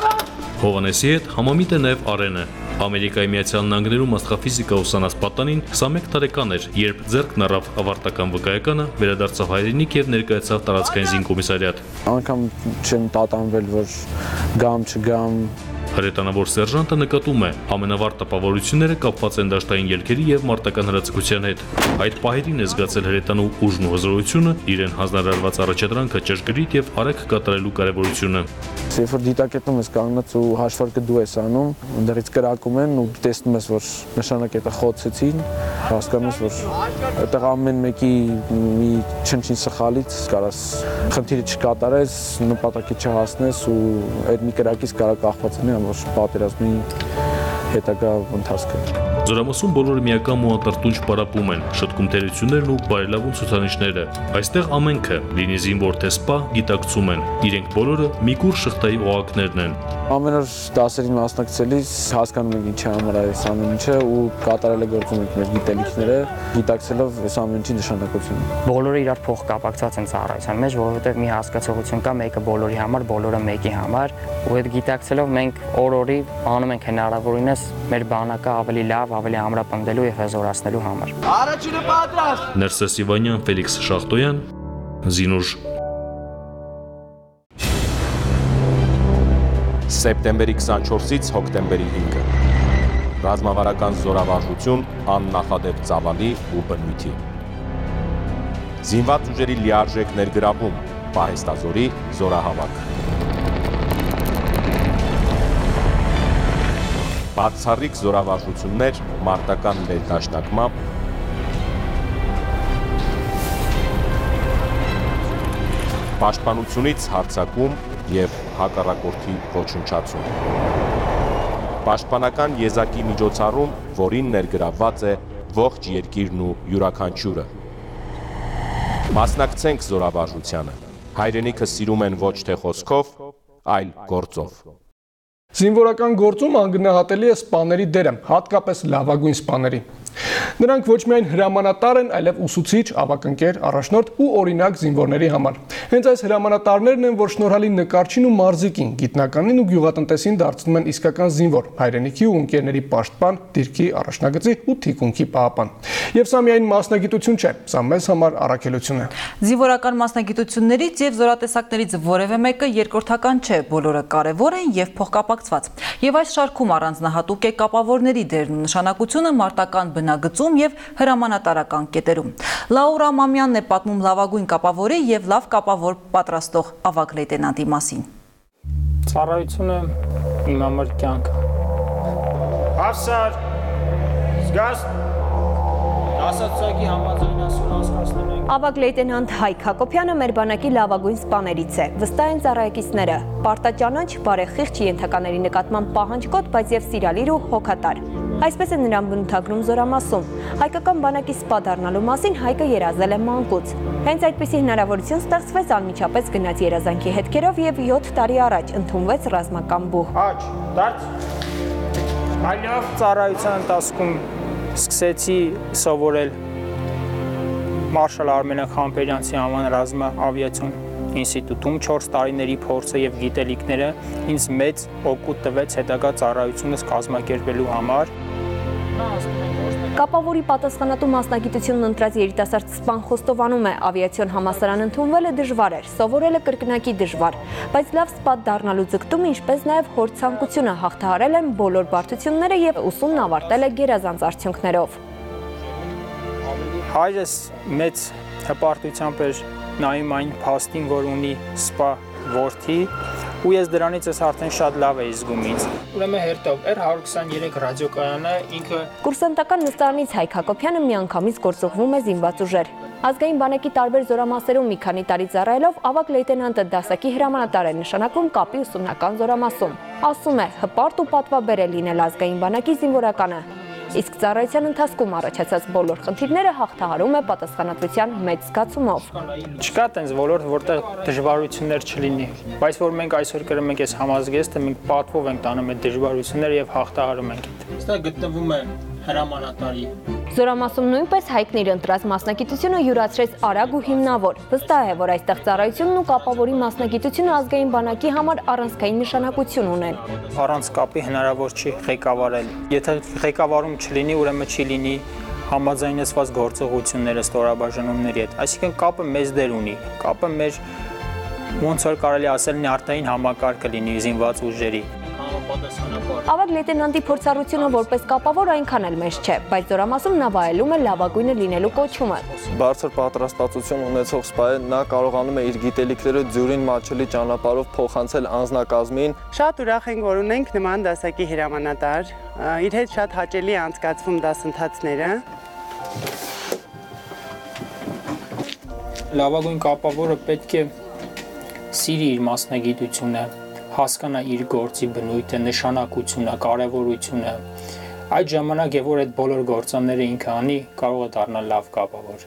[SPEAKER 15] Հովանեսի հետ համամիտ է նաև Արենը։ Ամերիկայի Միացյալ Նահանգներում աստղաֆիզիկա ուսանած պատանին քսանմեկ տարեկան էր, երբ ձեռքն առավ ավարտական վկայականը, վերադարձավ հայրենիք եւ ներկայացավ տարածքային զինկոմիսարիատ։
[SPEAKER 19] Անկամ չեմ տատանվել, որ գամ չգամ։
[SPEAKER 15] Հրետանավոր սերժանտը նկատում է, ամենավառ տպավորությունները կապված են դաշտային ելքերի եւ մարտական հրաձգության հետ։ Այդ պահերին է զգացել հրետանու ուժն ու հզորությունը, իրեն հանձնարարված առաջադրանքը ճշգրիտ եւ արագ կատարելու կարեւորությունը։
[SPEAKER 19] Երբ որ դիտակետում ես կանգնած ու հաշվարկը դու ես անում, դեռից կրակում են ու տեսնում ես, որ նշանակետը խոցեցին, հասկանում ես, որ այդտեղ ամեն մեկի մի չնչին սխալից կարաս խնդիրը չկատարես, նպատակի չհասնես ու այդ մի կրակից կարող կախված լինի ամբողջ պատերազմի հետագա ընթացքը։
[SPEAKER 15] Զորամասում բոլորը միական ու անտրտունջ պարապում են, շտկում թերություններն ու բարելավում ցուցանիշները։ Այստեղ ամենքը, լինի զինվոր թե սպա, գիտակցում են։ Իրենք բոլորը մի կուր շղթայի օղակներն են։
[SPEAKER 19] Ամեն օր դասերին մասնակցելիս հասկանում ենք ինչի համար այս ամեն ինչը ու կատարել է գործում ենք մեր գիտելիքները, գիտակցելով այս ամեն ինչի նշանակությունը։
[SPEAKER 16] Բոլորը իրար փոխկապակցված են ծառայության մեջ, որովհետև մի հասկացողություն կա, մեկը բոլորի համար, բոլորը մեկի համար, ու այդ գիտակցելով մենք օր-օրի անում ենք հնարավորինս մեր բանակը ավելի լավ, ավելի ամրապնդելու եւ հզորացնելու համար։
[SPEAKER 20] Առաջինը պատրաստ։
[SPEAKER 15] Ներսես Իվանյան, Ֆելիքս Շախտոյան, Զինուժ։
[SPEAKER 14] Սեպտեմբերի քսանչորսից հոկտեմբերի հինգը ռազմավարական զորավարժություն աննախադեպ ծավալի ու բնույթի։ Զինված ուժերի լիարժեք ներգրավում, պահեստազորի զորահավաք։ Բացառիկ զորավարժություններ մարտական ներդաշնակմամբ, պաշտպանությունից հարձակում և հակառակորդի ոչնչացում։ Պաշտպանական եզակի միջոցառում, որին ներգրավված է ողջ երկիրն ու յուրաքանչյուրը։ Մասնակցենք զորավարժությանը։ Հայրենիքը սիրում են ոչ թե խոսքով, այլ գործով։
[SPEAKER 1] Զինվորական գործում անգնահատելի է սպաների դերը, հատկապես լավագույն սպաների։ Նրանք ոչ միայն հրամանատար են, այլև ուսուցիչ, ավագընկեր, առաջնորդ ու օրինակ զինվորների համար։ Հենց այս հրամանատարներն են, որ շնորհալի նկարչին ու մարզիկին, գիտնականին ու գյուղատնտեսին դարձնում են իսկական զինվոր, հայրենիքի ու ընկերների պաշտպան, դիրքի առաջնագծի ու թիկունքի պահապան։ Եվ սա միայն մասնագիտություն չէ, սա մեզ համար առաքելություն է։
[SPEAKER 2] Զինվորական մասնագիտություններից եւ զորատեսակներից որևէ մեկը երկրորդական չէ, բոլորը կարևոր են եւ փոխկապակցված։ Եվ այս շարքում առանձնահատուկ է կապավորների դերն ու նշանակությունը մարտական բնագծում եւ հրամանատարական կետերում։ Լաուրա Մամյանն է պատմում լավագույն կապավորի եւ լավ կապավոր պատրաստող ավագ լեյտենանտի մասին։
[SPEAKER 21] Ծառայությունը իմ համար կյանք է։ Աֆսար, զգաս դասացակի համաձայնասուն հասկացնել ենք։
[SPEAKER 11] Ավագ լեյտենանտ Հայկ Հակոբյանը մեր բանակի լավագույն սպաներից է։ Վստահ են ծառայակիցները, պարտաճանաչ, բարեխիղճ ենթականների նկատմամբ պահանջկոտ, բայց եւ սիրալիր ու հոգատար։ Այսպես է նրան բնութագրում զորամասում։ Հայկական բանակի սպա դառնալու մասին Հայկը երազել է մանկուց։ Հենց այդպիսի հնարավորություն ստեղծվեց, անմիջապես գնաց երազանքի հետքերով եւ յոթ տարի առաջ ընդունվեց ռազմական բուհ։
[SPEAKER 21] Աջ, դարձ։ Այլավ ծառայության ընթացքում սկսեցի սովորել Մարշալ Արմենակ Խամբերյանցի անվան ռազմաավիացիոն ինստիտուտում չորս տարիների փորձը եւ գիտելիքները ինձ մեծ օգուտ տվեց հետագա ծառայությունս կազմակերպելու համար։
[SPEAKER 11] Կապավորի պատասխանատու մասնագիտությունն ընտրած երիտասարդ սպան խոստովանում է, ավիացիոն համալսարան ընդունվելը դժվար էր, սովորելը կրկնակի դժվար, բայց լավ սպա դառնալու ձգտումը, ինչպես նաև հոր ցանկությունը հաղթահարել են բոլոր բարդությունները եւ ուսումն ավարտել է գերազանց արդյունքներով։
[SPEAKER 21] Հայրս մեծ հպարտությամբ էր նայում այն փաստին, որ ունի սպա որդի, ու ես դրանից ես արդեն շատ լավ էի զգում ինձ։ Ուրեմն հերթով R one twenty-three ռադիոկայանը ինքը
[SPEAKER 11] Կուրսանտական նստարանից Հայկ Հակոբյանը միանգամից գործուղվում է զինված ուժեր։ Ազգային բանակի տարբեր զորամասերում մի քանի տարի ծառայելով ավագ լեյտենանտը դասակի հրամանատար է նշանակում կապի ուսումնական զորամասում։ Ասում է, հպարտ ու պատվաբեր է լինել ազգային բանակի զինվորականը։ Իսկ ծառայության ընթացքում առաջացած բոլոր խնդիրները հաղթահարում է պատասխանատվության մեծ զգացումով։
[SPEAKER 21] Չկա տենց ոլորտ, որտեղ դժվարություններ չլինի, բայց որ մենք այսօր կրում ենք այս համազգեստը, մենք պատվով ենք տանում այդ դժվարությունները եւ հաղթահարում ենք։ Այստեղ գտնվում է հրամանատարի։
[SPEAKER 11] Զորամասում նույնպես Հայկն իր ընտրած մասնագիտությունը յուրացրեց արագ ու հիմնավոր։ Վստահ է, որ այստեղ ծառայությունն ու կապավորի մասնագիտությունը ազգային բանակի համար առանցքային նշանակություն ունեն։
[SPEAKER 21] Առանց կապի հնարավոր չի ղեկավարել։ Եթե ղեկավարում չլինի, ուրեմն չի լինի համաձայնեցված գործողությունները ստորաբաժանումների հետ։ Այսինքն կապը մեծ դեր ունի։ Կապը մեր ոնց որ կարելի ասել նյարդային համակարգը լինի զինված ուժերի։
[SPEAKER 11] Ավագ լեյտենանտի փորձառությունը որպես կապավոր այնքան էլ մեծ չէ, բայց զորամասում նա վայելում է լավագույնը լինելու կոչումը։
[SPEAKER 22] Բարձր պատրաստվածություն ունեցող սպայը նա կարողանում է իր գիտելիքները ձյուրին մատչելի ճանապարհով փոխանցել անձնակազմին։
[SPEAKER 23] Շատ ուրախ ենք, որ ունենք նման դասակի հրամանատար։ Իր հետ շատ հաճելի է անցկացվում դասընթացները։
[SPEAKER 21] Լավագույն կապավորը պետք է սիրի իր մասնագիտությունը, հասկանա իր գործի բնույթը, նշանակությունը, կարևորությունը, այդ ժամանակ եւ որ այդ բոլոր գործոնները ինքը անի, կարող է դառնալ լավ կապավոր։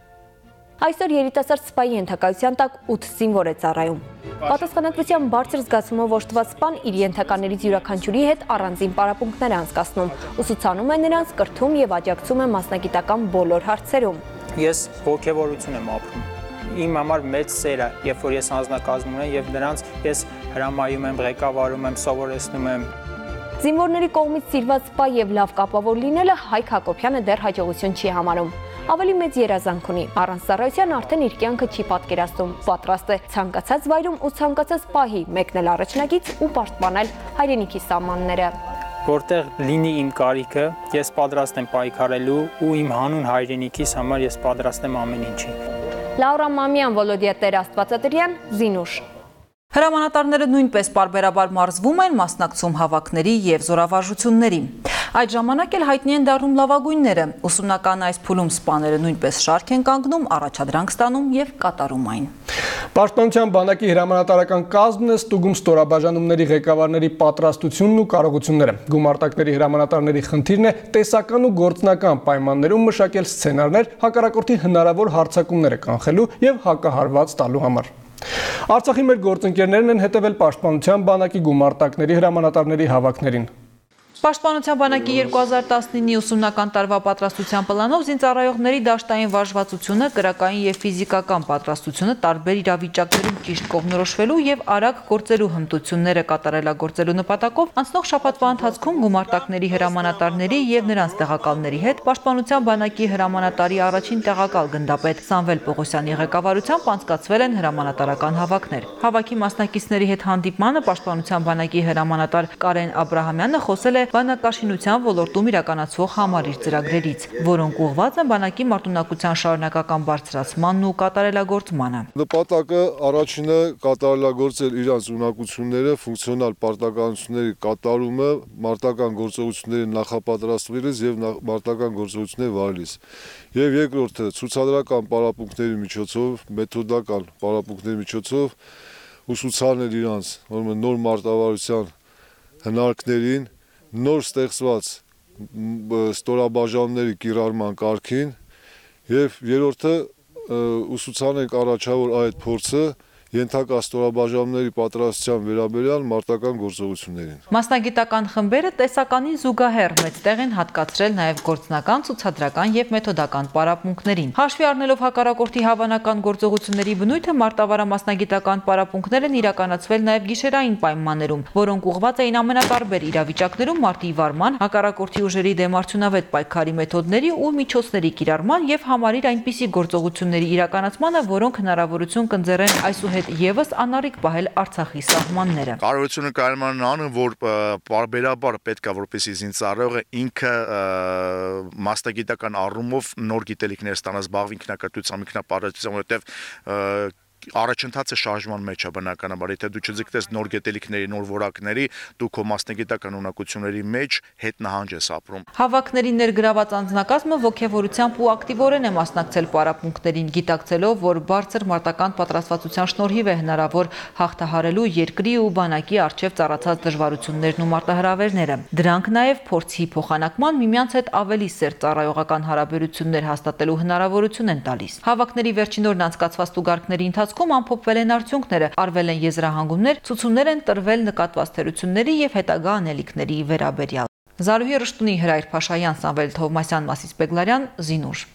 [SPEAKER 11] Այսօր երիտասարդ սպայի ենթակայության տակ ութ զինվոր է ծառայում։ Պատասխանատվության բարձր զգացումով օժտված սպան իր ենթականերից յուրաքանչյուրի հետ առանձին պարապմունքներ է անցկացնում, ուսուցանում է նրանց, կրթում եւ աջակցում է մասնագիտական բոլոր հարցերում։
[SPEAKER 21] Ես ողջավորություն եմ ապրում։ Իմ համար մեծ սեր է, երբ որ ես անձնակազմում եմ եւ նրանց ես հրամայում եմ, ղեկավարում եմ, սովորեցնում եմ։
[SPEAKER 11] Զինվորների կողմից սիրված սպա եւ լավ կապավոր լինելը Հայկ Հակոբյանը դեռ հաջողություն չի համարում։ Ավելի մեծ երազանք ունի, առանց ծառայության արդեն իր կյանքը չի պատկերացնում, պատրաստ է ցանկացած վայրում ու ցանկացած պահի մեկնել առաջնագից ու պաշտպանել հայրենիքի սահմանները։
[SPEAKER 21] Որտեղ լինի իմ կարիքը, ես պատրաստ եմ պայքարելու ու իմ հանուն հայրենիքիս համար ես պատրաստ եմ ամեն ինչի։
[SPEAKER 11] Լաուրա Մամյան, Վոլոդիա Տեր-Աստվածատրյան, Զինուշ։
[SPEAKER 2] Հրամանատարները նույնպես պարբերաբար մարզվում են, մասնակցում հավաքների եւ զորավարժությունների։ Այդ ժամանակ էլ հայտնի են դառնում լավագույնները։ Ուսումնական այս փուլում սպաները նույնպես շարք են կանգնում, առաջադրանք ստանում եւ կատարում այն։
[SPEAKER 1] Պաշտպանության բանակի հրամանատարական կազմն է ստուգում ստորաբաժանումների ղեկավարների պատրաստությունն ու կարողությունները։ Գումարտակների հրամանատարների խնդիրն է տեսական ու գործնական պայմաններում մշակել սցենարներ հակառակորդի հնարավոր հարձակումները կանխելու եւ հակահարված տալու համար։ Արցախի մեր գործընկերներն են հետևել Պաշտպանության բանակի գումարտակների հրամանատարների հավաքներին։
[SPEAKER 2] Պաշտպանության բանակի երկու հազար տասնինի ուսումնական տարվա պատրաստության պլանով զինծառայողների դաշտային վարժվածությունը, կրակային եւ ֆիզիկական պատրաստությունը տարբեր իրավիճակներում ճիշտ կողմնորոշվելու եւ արագ գործելու հմտությունները կատարելագործելու նպատակով անցնող շաբաթվա ընթացքում գումարտակների հրամանատարների եւ նրանց տեղակալների հետ Պաշտպանության բանակի հրամանատարի առաջին տեղակալ գնդապետ Սամվել Պողոսյանի ղեկավարությամբ անցկացվել են հրամանատարական հավաքներ։ Հավաքի մասնակիցների հետ հանդիպմանը Պաշտպանության բանակի հրամանատար Կարեն Աբրահամյանը խոսել է բանակաշինության ոլորտում իրականացվող համարիր ծրագրերից, որոնք ուղղված են բանակի մարտունակության շարունակական բարձրացմանն ու կատարելագործմանը։
[SPEAKER 3] Նպատակը առաջինը կատարելագործել իրանց ունակությունները, ֆունկցիոնալ պարտականությունների կատարումը, մարտական գործողությունների նախապատրաստվելիս եւ մարտական գործողությունների վարելիս։ Եվ երկրորդը ցուցադրական պարապմունքների միջոցով, մեթոդական պարապմունքների միջոցով ուսուցանել իրանց նոր մարտավարության հնարքներին, նոր ստեղծված ստորաբաժանումների կիրառման կարգին եւ երրորդը ուսուցանենք առաջավոր այդ փորձը ենթակա ստորաբաժանումների պատրաստության վերաբերյալ մարտական գործողություններին։
[SPEAKER 2] Մասնագիտական խմբերը տեսականին զուգահեռ մեծ տեղ են հատկացրել նաև գործնական, ցուցադրական եւ մեթոդական պարապմունքներին։ Հաշվի առնելով հակառակորդի հավանական գործողությունների բնույթը, մարտավարամասնագիտական պարապմունքներ են իրականացվել նաև գիշերային պայմաններում, որոնք ուղղված էին ամենատարբեր իրավիճակներում մարտի վարման, հակառակորդի ուժերի դեմ արդյունավետ պայքարի մեթոդների ու միջոցների կիրառման եւ համարիր այնպիսի գործողությունների իրականացմանը, որոնք հնարավորություն կընձեռեն այսուհետ եւս անառիկ պահել Արցախի սահմանները։
[SPEAKER 5] Կարողությունը կայանում անը, որ բարբերաբար պետք է որպեսզի զինծառայողը ինքը մասնագիտական առումով նոր գիտելիքներ ստանա, զբաղվի ինքնակրթությամբ, ինքնապարտությամբ, որովհետեւ առաջընթացը շարժման մեջ է բնականաբար, եթե դու չձգտես նոր գետելիքների, նոր որակների, դու քո մասնագիտական ունակությունների մեջ հետ նահանջ ես ապրում։
[SPEAKER 2] Հավաքների ներգրաված անձնակազմը ոգևորությամբ ու ակտիվորեն է մասնակցել պարապմունքներին, գիտակցելով, որ բարձր մարտական պատրաստվածության շնորհիվ է հնարավոր հաղթահարելու երկրի ու բանակի առջև ծառացած դժվարություններն ու մարտահրավերները։ Դրանք նաև փորձի փոխանակման, միմյանց հետ ավելի սերտ ծառայողական հարաբերություններ հաստատելու հնարավորություն են տալիս։ Հավաքների վերջին օրն անցկացված ստուգարքների ընթացքում ամփոփվել են արդյունքները, արվել են եզրահանգումներ, ցուցումներ են տրվել նկատված թերությունների եւ հետագա անելիքների վերաբերյալ։ Զարուհի Ռշտունի, Հրայր Փաշայան, Սամվել Թովմասյան, Մասիս Բեգլարյան, Զինուշ։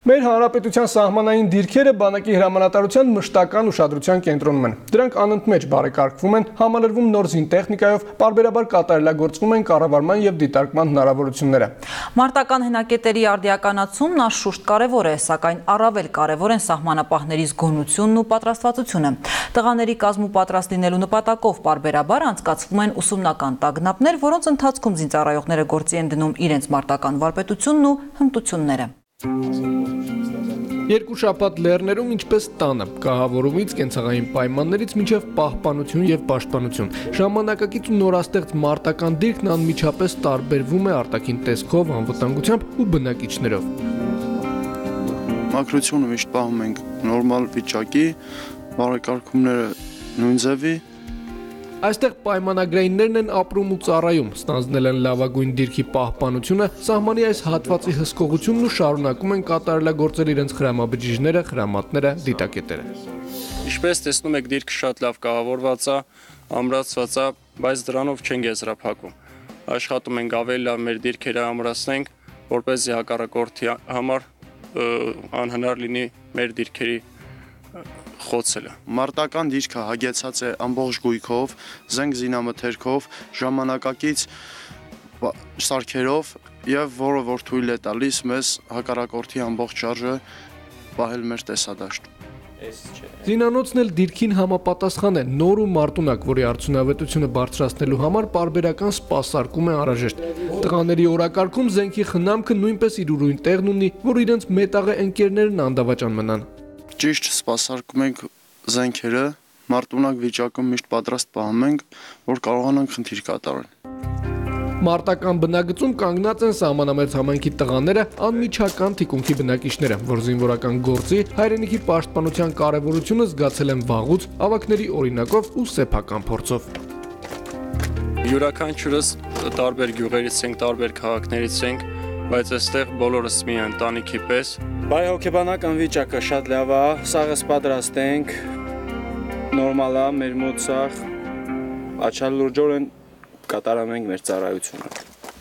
[SPEAKER 1] Մեր հանրապետության սահմանային դիրքերը բանակի հրամանատարության մշտական ուշադրության կենտրոնում են։ Դրանք անընդմեջ բարեկարգվում են, համալրվում նոր զինտեխնիկայով, պարբերաբար կատարելագործվում են կառավարման եւ դիտարկման հնարավորությունները։
[SPEAKER 2] Մարտական հենակետերի արդիականացումն անշուշտ կարևոր է, սակայն առավել կարևոր են սահմանապահների զգոնությունն ու պատրաստվածությունը։ Տղաների կազմու պատրաստ լինելու նպատակով պարբերաբար անցկացվում են ուսումնական տագնապներ, որոնց ընթացքում զինծառայողները գործի են դնում իրենց մարտական վարպետությունն ու հմտությունները։
[SPEAKER 1] Երկու շաբաթ լեռներում ինչպես տանը, կահավորումից, կենցաղային պայմաններից մինչև պահպանություն եւ պաշտպանություն։ Ժամանակակից ու նորաստեղծ մարտական դիրքն անմիջապես տարբերվում է արտաքին տեսքով, անվտանգությամբ ու բնակիչներով։
[SPEAKER 4] Մաքրությունը միշտ պահում ենք նորմալ վիճակի, բարեկարգումները նույն ձևի։
[SPEAKER 1] Այստեղ պայմանագրայիններն են ապրում ու ծառայում, ստանձնել են լավագույն դիրքի պահպանությունը, սահմանի այս հատվածի հսկողությունն ու շարունակում են կատարելագործել իրենց խրամաբջիջները, խրամատները, դիտակետերը։
[SPEAKER 7] Ինչպես տեսնում եք, դիրքը շատ լավ կահավորված է, ամրացված է, բայց դրանով չենք եզրափակում։ Աշխատում ենք ավելի լավ մեր դիրքերը ամրացնենք, որպեսզի հակառակորդի համար անհնար լինի մեր դիրքերի խոցելը։
[SPEAKER 4] Մարտական դիրքը հագեցած է ամբողջ գույքով, զենք զինամթերքով, ժամանակակից սարքերով եւ որը որ թույլ է տալիս մեզ հակառակորդի ամբողջ շարժը պահել մեր տեսադաշտում։
[SPEAKER 1] Զինանոցն էլ դիրքին համապատասխան է, նոր ու մարտունակ, որի արդյունավետությունը բարձրացնելու համար պարբերական սպասարկում է անհրաժեշտ։ Տղաների օրակարգում զենքի խնամքը նույնպես իր ուրույն տեղն ունի, որ իրենց մետաղե ընկերներն անդավաճան մնան։
[SPEAKER 4] Ճիշտ սպասարկում ենք զենքերը, մարտունակ վիճակում միշտ պատրաստ պահում ենք, որ կարողանանք խնդիր կատարել։
[SPEAKER 1] Մարտական բնագծում կանգնած են սահմանամերձ համայնքի տղաները, անմիջական թիկունքի բնակիչները, որ զինվորական գործի, հայրենիքի պաշտպանության կարևորությունը զգացել են վաղուց, ավագների օրինակով ու սեփական փորձով։
[SPEAKER 7] Յուրաքանչյուրս տարբեր գյուղերից ենք, տարբեր քաղաքներից ենք, բայց այստեղ բոլորս մի ընտանիքի պես։
[SPEAKER 20] Բայ հոգեբանական վիճակը շատ լավ է, սաղս պատրաստ ենք, նորմալ է, մեր մոտ սաղ, աչալուրջորեն կատարում ենք մեր ծառայությունը։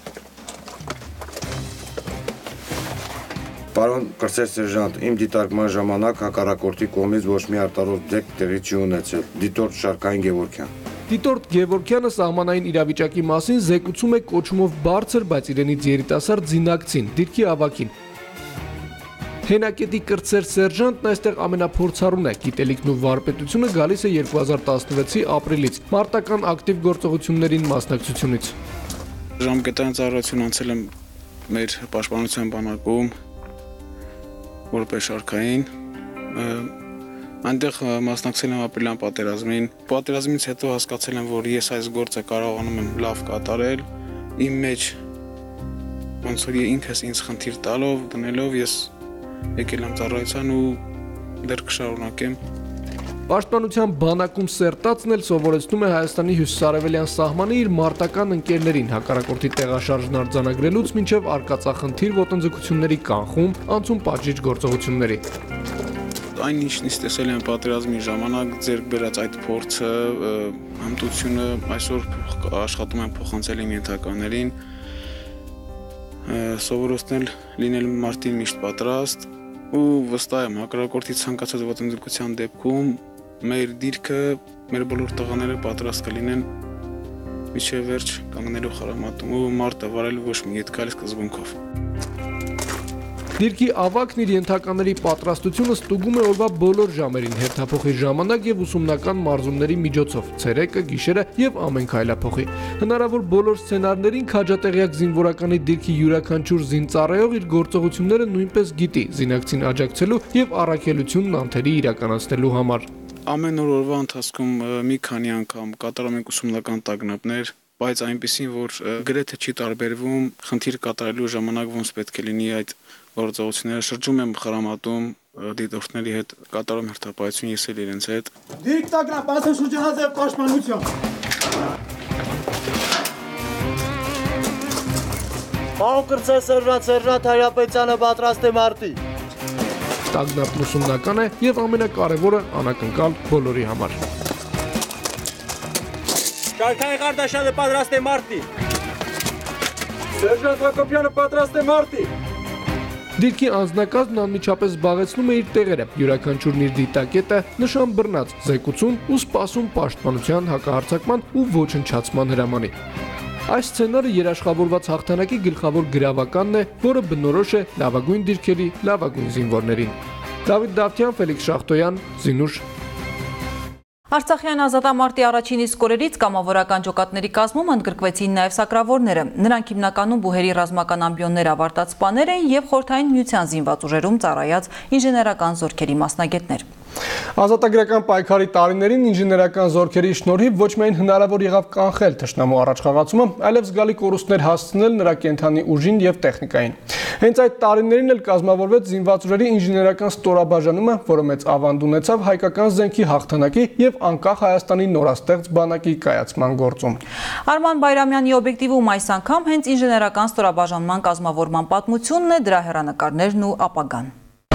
[SPEAKER 24] Պարոն կրտսեր սերժանտ, իմ դիտարկման ժամանակ հակառակորդի կողմից ոչ մի արտարոց դեպք տեղի չի ունեցել։ Դիտորդ Շարքային Գևորգյան։
[SPEAKER 1] Դիտորդ Գևորգյանը սահմանային իրավիճակի մասին զեկուցում է կոչումով բարձր, բայց իրենից երիտասարդ զինակցին, դիրքի ավագին։ Հենակետի կրտսեր սերժանտն այստեղ ամենափորձառուն է, գիտելիքն ու վարպետությունը գալիս է երկու հազար տասնվեցի ապրիլից, մարտական ակտիվ գործողություններին մասնակցությունից։
[SPEAKER 20] Ժամկետային ծառայություն անցել եմ մեր պաշտպանության բանակում, որպես շարքային, այնտեղ մասնակցել եմ ապրիլյան պատերազմին։ Պատերազմից հետո հասկացել եմ, որ ես այս գործը կարողանում եմ լավ կատարել, իմ մեջ ոնց որ ինքս ինձ խնդիր տալով, դնելով ես եկել եմ ծառայության ու դեռ կշարունակեմ։
[SPEAKER 1] Պաշտպանության բանակում սերտածն էլ սովորեցնում է Հայաստանի հյուսիսարևելյան սահմանը իր մարտական ընկերներին հակառակորդի տեղաշարժն արձանագրելուց մինչև արկածախնդիր ոտնձգությունների կանխում, անցում պատժիչ գործողությունների։
[SPEAKER 20] Այն ինչն ես տեսել եմ պատերազմի ժամանակ ձեռք բերած այդ փորձը, հմտությունը այսօր աշխատում եմ փոխանցել իմ ենթականերին, սովորեցնել լինել մարտին միշտ պատրաստ ու վստահ եմ հակառակորդի ցանկացած ոտնձգության դեպքում մեր դիրքը, մեր բոլոր տղաները պատրաստ կլինեն մինչև վերջ կանգնելու խրամատում ու մարտը վարել ոչ մի ետքալի սկզբունքով։
[SPEAKER 1] Դիրքի ավագն իր ենթակաների պատրաստությունը ստուգում է օրվա բոլոր ժամերին, հերթափոխի ժամանակ եւ ուսումնական մարզումների միջոցով, ցերեկը, գիշերը եւ ամեն քայլափոխի։ Հնարավոր բոլոր սցենարներին քաջատեղյակ զինվորականի դիրքի յուրաքանչյուր զինծառայող իր գործողությունները նույնպես գիտի, զինակցին աջակցելու եւ առաքելությունն անթերի իրականացնելու համար։
[SPEAKER 20] Ամեն օր օրվա ընթացքում մի քանի անգամ կատարում ենք ուսումնական տագնապներ, բայց այնպեսին, որ գրեթե չի տարբերվում, խնդիր կատարելու ժամանակ ոնց պետք է լինի այդ գործողությունները, շրջում եմ խրամատում դիտորդների հետ, կատարում հերթապահություն ես էլ իրենց հետ։
[SPEAKER 25] Դիրք տագնապ, ասեն շրջանաձև պաշտպանություն։
[SPEAKER 26] Պարոն կրտսեր սերժանտ, սերժանտ Հայրապետյանը պատրաստ է մարտի։
[SPEAKER 1] Տագնապն ուսումնական է եւ ամենակարևորը անակնկալ բոլորի համար։
[SPEAKER 26] Շարքային Ղարդաշյանը պատրաստ է մարտի։
[SPEAKER 25] Սերժանտ Հակոբյանը պատրաստ է մարտի։
[SPEAKER 1] Դիրքի անձնակազմն անմիջապես զբաղեցնում է իր տեղերը, յուրաքանչյուրն իր դիտակետը, նշան բռնած, զեկուցում ու սպասում պաշտպանության, հակահարձակման ու ոչնչացման հրամանի։ Այս սցենարը երաշխավորված հաղթանակի գլխավոր գրավականն է, որը բնորոշ է լավագույն դիրքերի լավագույն զինվորներին։ Դավիթ Դավթյան, Ֆելիքս Շախտոյան, Զինուշ։
[SPEAKER 2] Արցախյան ազատամարտի առաջին իսկ օրերից կամավորական ջոկատների կազմում ընդգրկվեցին նաև սակրավորները։ Նրանք հիմնականում բուհերի ռազմական ամբիոններ ավարտած սպաներ էին և խորհրդային միության զինված ուժերում ծառայած ինժեներական զորքերի մասնագետներ։
[SPEAKER 1] Ազատագրական պայքարի տարիներին ինժեներական զորքերի շնորհիվ ոչ միայն հնարավոր եղավ կանխել թշնամու առաջխաղացումը, այլև զգալի կորուստներ հասցնել նրա կենդանի ուժին և տեխնիկային։ Հենց այդ տարիներին էլ կազմավորվեց զինված ուժերի ինժեներական ստորաբաժանումը, որը մեծ ավանդ ունեցավ հայկական զենքի հաղթանակի և անկախ Հայաստանի նորաստեղծ բանակի կայացման գործում։
[SPEAKER 2] Արման Բայրամյանի օբյեկտիվում այս անգամ հենց ինժեներական ստորաբաժանման կազմավորման պատմությունն է, դրա հեռանկարներն ու ապագան։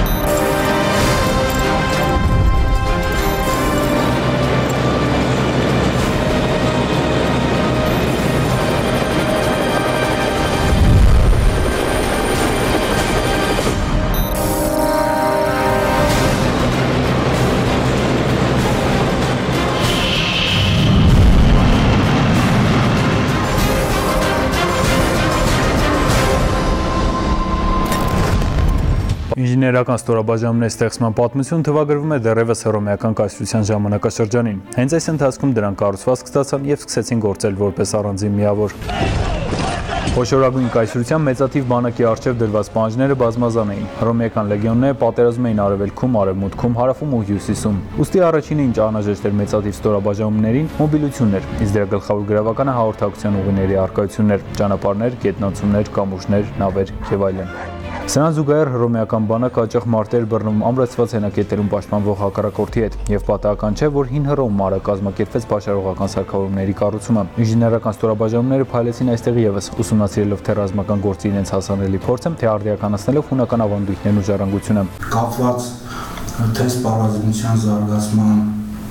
[SPEAKER 6] Ինժեներական ստորաբաժանումների ստեղծման պատմություն թվագրվում է դեռևս հռոմեական կայսրության ժամանակաշրջանին։ Հենց այս ընթացքում դրանք կառուցվածք ստացան և սկսեցին գործել որպես առանձին միավոր։ Խոշորագույն կայսրության մեծաթիվ բանակի առջև դրված պահանջները բազմազան էին։ Հռոմեական լեգիոնները պատերազմ էին արևելքում, արևմուտքում, հարավում ու հյուսիսում։ Ուստի առաջինը ինչ անհրաժեշտ էր մեծաթիվ ստորաբաժանումներին, մոբիլությունն էր, իսկ դրա գլխավոր գրավականը հաղորդակցության ուղիների առկայությունն էր՝ ճանապարհներ, գետնանցումներ, կամուրջներ, նավեր եւ այլն։ Սրան զուգահեռ հռոմեական բանակը հաճախ մարտեր բռնում ամրացված հենակետերում պաշտպանվող հակառակորդի հետ, եւ պատահական չէ, որ հին Հռոմում արագ կազմակերպվեց պաշարողական սարքավորումների կառուցումը։ Ինժեներական ստորաբաժանումները փայլեցին այստեղ եւս, ուսումնասիրելով թե ռազմական գործի իրենց հասանելի փորձը, թե արդիականացնելով հունական ավանդույթներն ու ժառանգությունը։
[SPEAKER 8] Կապված թե սպառազինության զարգացման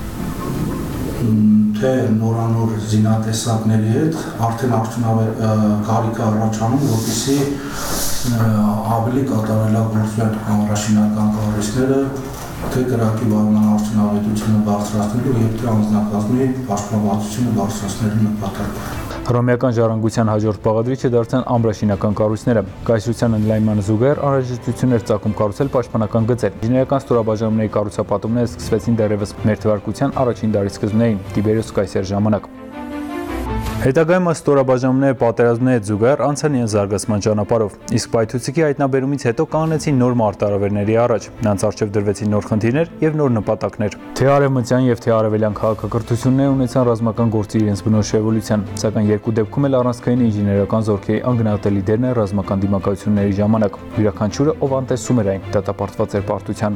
[SPEAKER 8] թե նորանոր զինատեսակների հետ արդեն արդյունավետ կարիք առաջանում, որպեսզի ավելի կատարելագործվեն հանրաշինական կառույցները, թե կրակի վարման արդյունավետությունը բարձրացնելու և թե անձնակազմի պաշտպանվածությունը բարձրացնելու նպատակով։
[SPEAKER 6] Հռոմեական ժառանգության հաջորդ բաղադրիչը դարձան ամրաշինական կառույցները։ Կայսրության ընդլայնմանը զուգահեռ անհրաժեշտություն էր ծագում կառուցել պաշտպանական գծեր։ Ինժեներական ստորաբաժանումների կառուցապատումները սկսվեցին դեռևս մեր թվարկության առաջին դարի սկզբներին, Տիբերիոս Կայսեր ժամանակ։ Հետագայում այս ստորաբաժանումները պատերազմների հետ զուգահեռ անցան իրենց զարգացման ճանապարհով, իսկ պայթուցիկի հայտնաբերումից հետո կանգնեցին նոր մարտահրավերների առաջ։ Նրանց առջև դրվեցին նոր խնդիրներ եւ նոր նպատակներ։ Թե արևմտյան եւ թե արևելյան քաղաքակրթությունները ունեցան ռազմական գործի իրենց բնորոշ էվոլյուցիան, սակայն երկու դեպքում էլ առանցքային ինժեներական զորքերի անգնահատելի դերն է ռազմական դիմակայությունների ժամանակ։ Յուրաքանչյուրը, ով անտեսում էր այն, դատապարտված էր պարտության։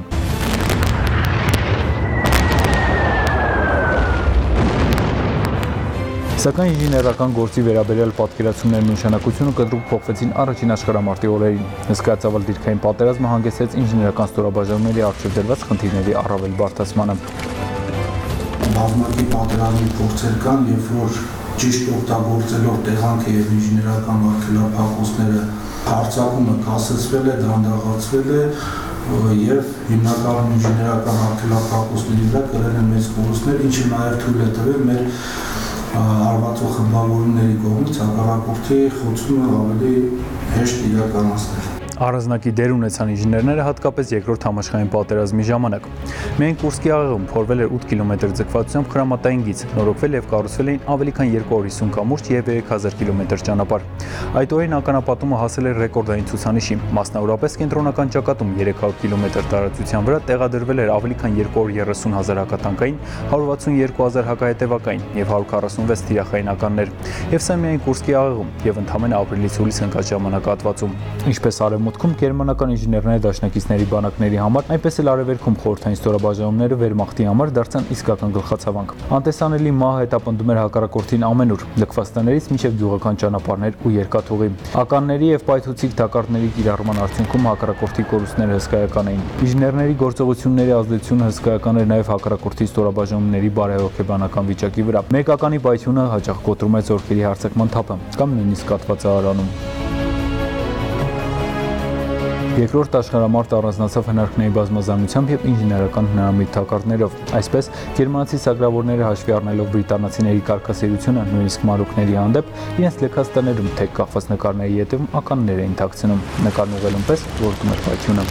[SPEAKER 6] Սակայն ինժեներական գործի վերաբերյալ պատկերացումներն ու նշանակությունը կտրուկ փոխվեցին առաջին աշխարհամարտի օրերին։ Հսկայածավալ դիրքային պատերազմը հանգեցրեց ինժեներական ստորաբաժանումների առջև դրված խնդիրների առավել բարդացմանը։
[SPEAKER 8] Բազմակի պատերազմի փորձեր կան, երբ որ ճիշտ օգտագործելով տեղանքը եւ ինժեներական արգելափակոցները հարձակումը կասեցվել է, դանդաղացվել է եւ հիմնականում ինժեներական արգելափակոցների վրա կրել են մեծ կորուստներ, ինչը նաեւ թույլ է տվել մեր արվածող խմբավորումների կողմից հակառակորդի խոցումը ավելի հեշտ իրականացնել։
[SPEAKER 6] Առանձնակի դեր ունեցան ինժեներները հատկապես երկրորդ համաշխարհային պատերազմի ժամանակ։ Միայն Կուրսկի աղեղում փորվել էր ութ կիլոմետր ձգվածությամբ խրամատային գիծ, նորոգվել եւ կառուցվել էին ավելի քան երկու հազար հիսուն կամուրջ եւ երեք հազար կիլոմետր ճանապարհ։ Այդ օրերին ականապատումը հասել էր ռեկորդային ցուցանիշի, մասնավորապես կենտրոնական ճակատում երեք հարյուր կիլոմետր տարածության վրա տեղադրվել էր ավելի քան երկու հարյուր երեսուն հազար հակատանկային, հարյուր վաթսուն երկու հազար հակահետևակային եւ հարյուր քառասունվեց թիրախային ականներ։ Եվ սա միայն Կուրսկի աղեղում եւ ընդամենը ապրիլից հուլիս ընկած ժամանակահատվածում։ Ինչպես արևմուտքում գերմանական ինժեներների դաշնակիցների բանակների համար, այնպես էլ արևելքում խորհրդային ստորաբաժանումները վերմախտի համար դարձան իսկական գլխացավանք։ Անտեսանելի մահը հետապնդում էր հակառակորդին ամենուր, լքված տներից մինչև գյուղական ճանապարհներ ու երկաթուղի։ Ականների եւ պայթուցիկ թակարդների կիրառման արդյունքում հակառակորդի կորուստները հսկայական էին։ Ինժեներների գործողությունների ազդեցությունը հսկայական էր նաեւ հակառակորդի ստորաբաժանումների բարեհոգեբանական վիճակի վրա։ Մեկ ականի պայթյունը հաճախ կոտրում է զորքերի հարձակման թափը կամ նույնիսկ կաթվածահարանում։ Երկրորդ աշխարհամարտը առանձնացավ հնարքների բազմազանությամբ եւ ինժեներական հնարամիտ Այսպես, գերմանացի սակրավորները հաշվի առնելով բրիտանացիների կարգասերությունը նույնիսկ մարուկների հանդեպ իրենց լեքած տներում թեք կախված նկարների ետևում ականներ էին թաքցնում, նկարն ուղղելուն պես որտում էր պայթյունը։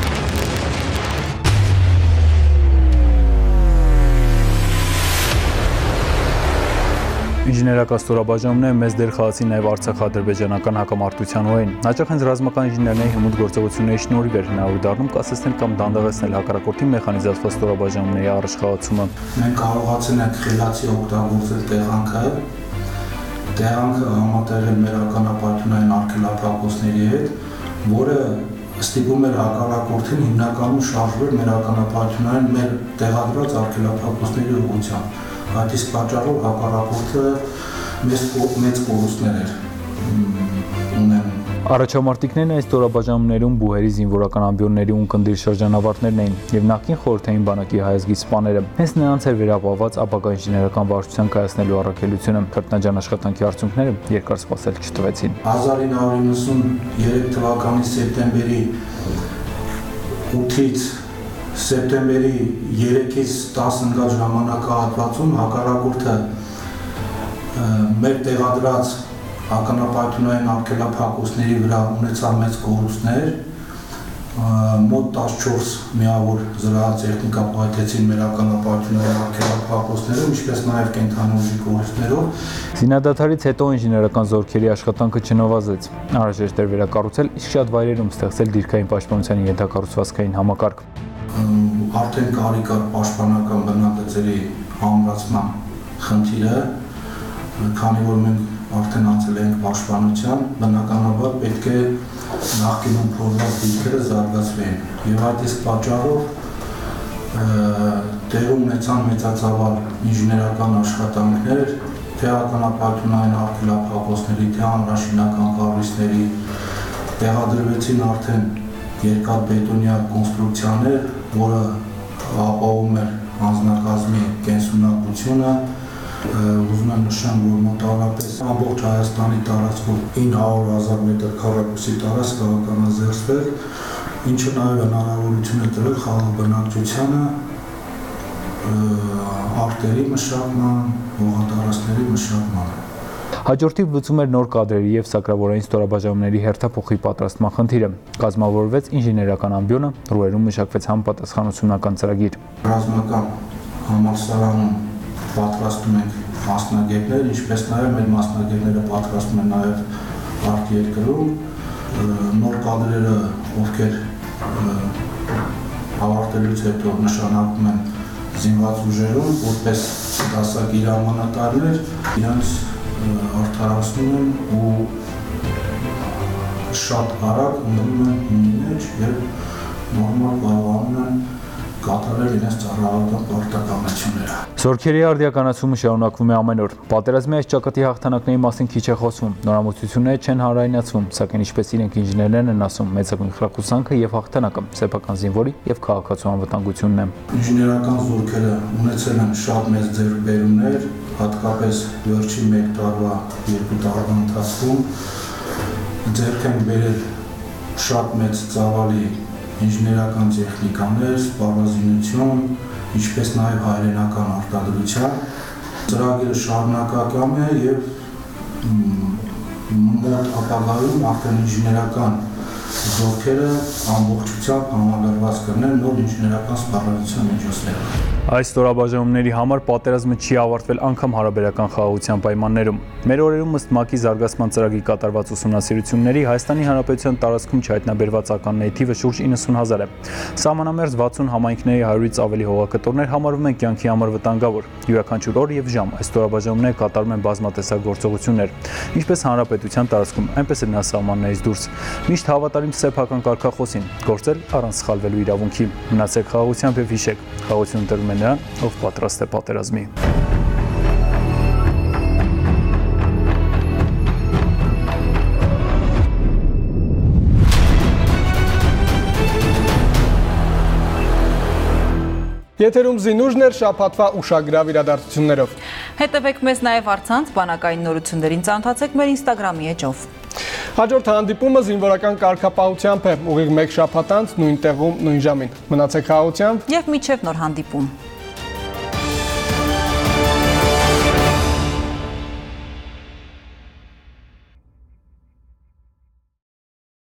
[SPEAKER 6] Ինժեներական ստորաբաժանումները մեծ դեր խաղացին նաև Արցախ-ադրբեջանական հակամարտության օրերին։ Հաճախ հենց ռազմական ինժեներների հմուտ գործողությունների շնորհիվ էր հնարավոր դառնում կասեցնել կամ դանդաղեցնել հակառակորդի մեխանիզացված ստորաբաժանումների առաջխաղացումը։
[SPEAKER 8] Մենք կարողացել ենք խելացի օգտագործել տեղանքը, տեղանքը համատեղել մեր ականապայթյունային արգելափակոցների հետ, որը ստիպում էր հակառակորդին հիմնականում շարժվել մեր ականապայթյունային մեր տեղադրած արգելափակոցների ուղղությամբ։ Այդ իսկ պատճառով հակառակորդը մեծ կորուստներ էր ունենում։
[SPEAKER 6] Առաջամարտիկներն այս ստորաբաժանումներում բուհերի զինվորական ամբիոնների ունկնդիր շրջանավարտներն էին եւ նախկին խորհրդային բանակի հայազգից սպաները։ Հենց նրանց էր վերապահված ապագա ինժեներական վարչության կայացնելու առաքելությունը։ Քրտնաջան աշխատանքի արդյունքները երկար սպասել չտվեցին։
[SPEAKER 8] հազար ինը հարյուր նվսանուերեք թվականի սեպտեմբերի ութից սեպտեմբերի երեքից տասը ընկած ժամանակահատվածում հակառակորդը մեր տեղադրած ականապայթյունային արգելափակոցների վրա ունեցավ մեծ կորուստներ, մոտ տասնչորս միավոր զրահատեխնիկա պայթեցին մեր ականապայթյունային արգելափակոցներում, ինչպես նաև կենդանի ուժի կորուստներով։
[SPEAKER 6] Զինադադարից հետո ինժեներական զորքերի աշխատանքը չնվազեց։ Անհրաժեշտ էր վերակառուցել, իսկ շատ վայրերում ստեղծել դիրքային պաշտպանության ենթակառուցվածքային համակարգ։
[SPEAKER 8] Արդեն կարիք կար պաշտպանական բնակաձևերի ամրացման խնդիրը, քանի որ մենք արդեն անցել ենք պաշտպանության, բնականաբար պետք է նախկինում փորձած դիրքերը զարգացվեն։ Եվ այդ իսկ պատճառով տեղի ունեցան մեծածավալ ինժեներական աշխատանքներ, թե ականապայթյունային արգելափակոցների, թե անրաշինական կառույցների, տեղադրվեցին արդեն երկաթբետոնյա կոնստրուկցիաներ, որը ապահովում էր անձնակազմի կենսունակությունը, ուզում եմ նշեմ, որ մոտավորապես ամբողջ Հայաստանի տարածքում ինը հարյուր հազար մետր քառակուսի տարածք կայականազերծվել, ինչը նաև հնարավորություն է տվել խաղաղ բնակչությանը արտերի մշակման, հողատարածքների մշակման։
[SPEAKER 6] Հաջորդիվ լուծում էր նոր կադրերի եւ սակրավորային ստորաբաժանումների հերթափոխի պատրաստման խնդիրը։ Կազմավորվեց ինժեներական ամբիոնը, ռուերում մշակվեց համապատասխան ուսումնական ծրագիր։
[SPEAKER 8] Ռազմական համալսարանում պատրաստում ենք մասնագետներ, ինչպես նաև մեր մասնագետները պատրաստում են նաև արտերկրում, նոր կադրերը, ովքեր ավարտելուց հետո նշանակվում են զինված ուժերում, որպես դասակիր հրամանատարներ, իրենց արդարացնում են ու շատ արագ ունենում են հիմներ և նորմալ կարողանում են կատարել իրենց ծառայական պարտականությունները։
[SPEAKER 6] Զորքերի արդիականացումը շարունակվում է ամեն օր։ Պատերազմի այս ճակատի հաղթանակների մասին քիչ է խոսվում, նորամուծությունները չեն հանրայնացվում, սակայն ինչպես իրենք ինժեներներն են ասում, մեծագույն խրախուսանքը եւ հաղթանակը սեփական զինվորի եւ քաղաքացու անվտանգությունն է։
[SPEAKER 8] Ինժեներական զորքերը ունեցել են շատ մեծ ձեռքբերումներ, հատկապես վերջին մեկ տարվա, երկու տարվա ընթացքում ձեռք են բերել շատ մեծ ծավալի ինժեներական տեխնիկաներ, սպառազինություն, ինչպես նաև հայրենական արտադրության։ Ծրագիրը շարունակական է եւ մոտ ապագայում արդեն ինժեներական զորքերը ամբողջությամբ համալրված կլինեն նոր ինժեներական սպառազինության միջոցներով։
[SPEAKER 6] Այս ստորաբաժանումների համար պատերազմը չի ավարտվել անգամ հարաբերական խաղաղության պայմաններում։ Մեր օրերում ըստ ՄԱԿ-ի զարգացման ծրագրի կատարված ուսումնասիրությունների Հայաստանի Հանրապետության տարածքում չհայտնաբերված ականների թիվը շուրջ իննսուն հազար է։ Սահմանամերձ վաթսուն համայնքների հարյուրից ավելի հողակտորներ համարվում են կյանքի համար վտանգավոր։ Յուրաքանչյուր օր եւ ժամ այս ստորաբաժանումները կատարում են բազմատեսակ գործողություններ, ինչպես հանրապետության տարածքում, այնպես էլ նա սահմաններից դուրս։ Միշտ հավատարիմ սեփական կարգախոսին, գործել առանց սխալվելու իրավունքի։ Մնացեք խաղաղությամբ եւ հիշեք, խաղաղությունը տրվում է նրան, ով պատրաստ է պատերազմի։
[SPEAKER 1] Եթերում զինուժն էր շաբաթվա ուշագրավ իրադարձություններով։
[SPEAKER 2] Հետևեք մեզ նաև առցանց բանակային նորություններին, ծանոթացեք մեր Instagram-ի էջով։
[SPEAKER 1] Հաջորդ հանդիպումը զինվորական կարգապահությամբ է, ուղիղ մեկ շաբաթ անց նույն տեղում, նույն ժամին։ Մնացեք խաղաղությամբ
[SPEAKER 2] եւ մինչեւ նոր հանդիպում։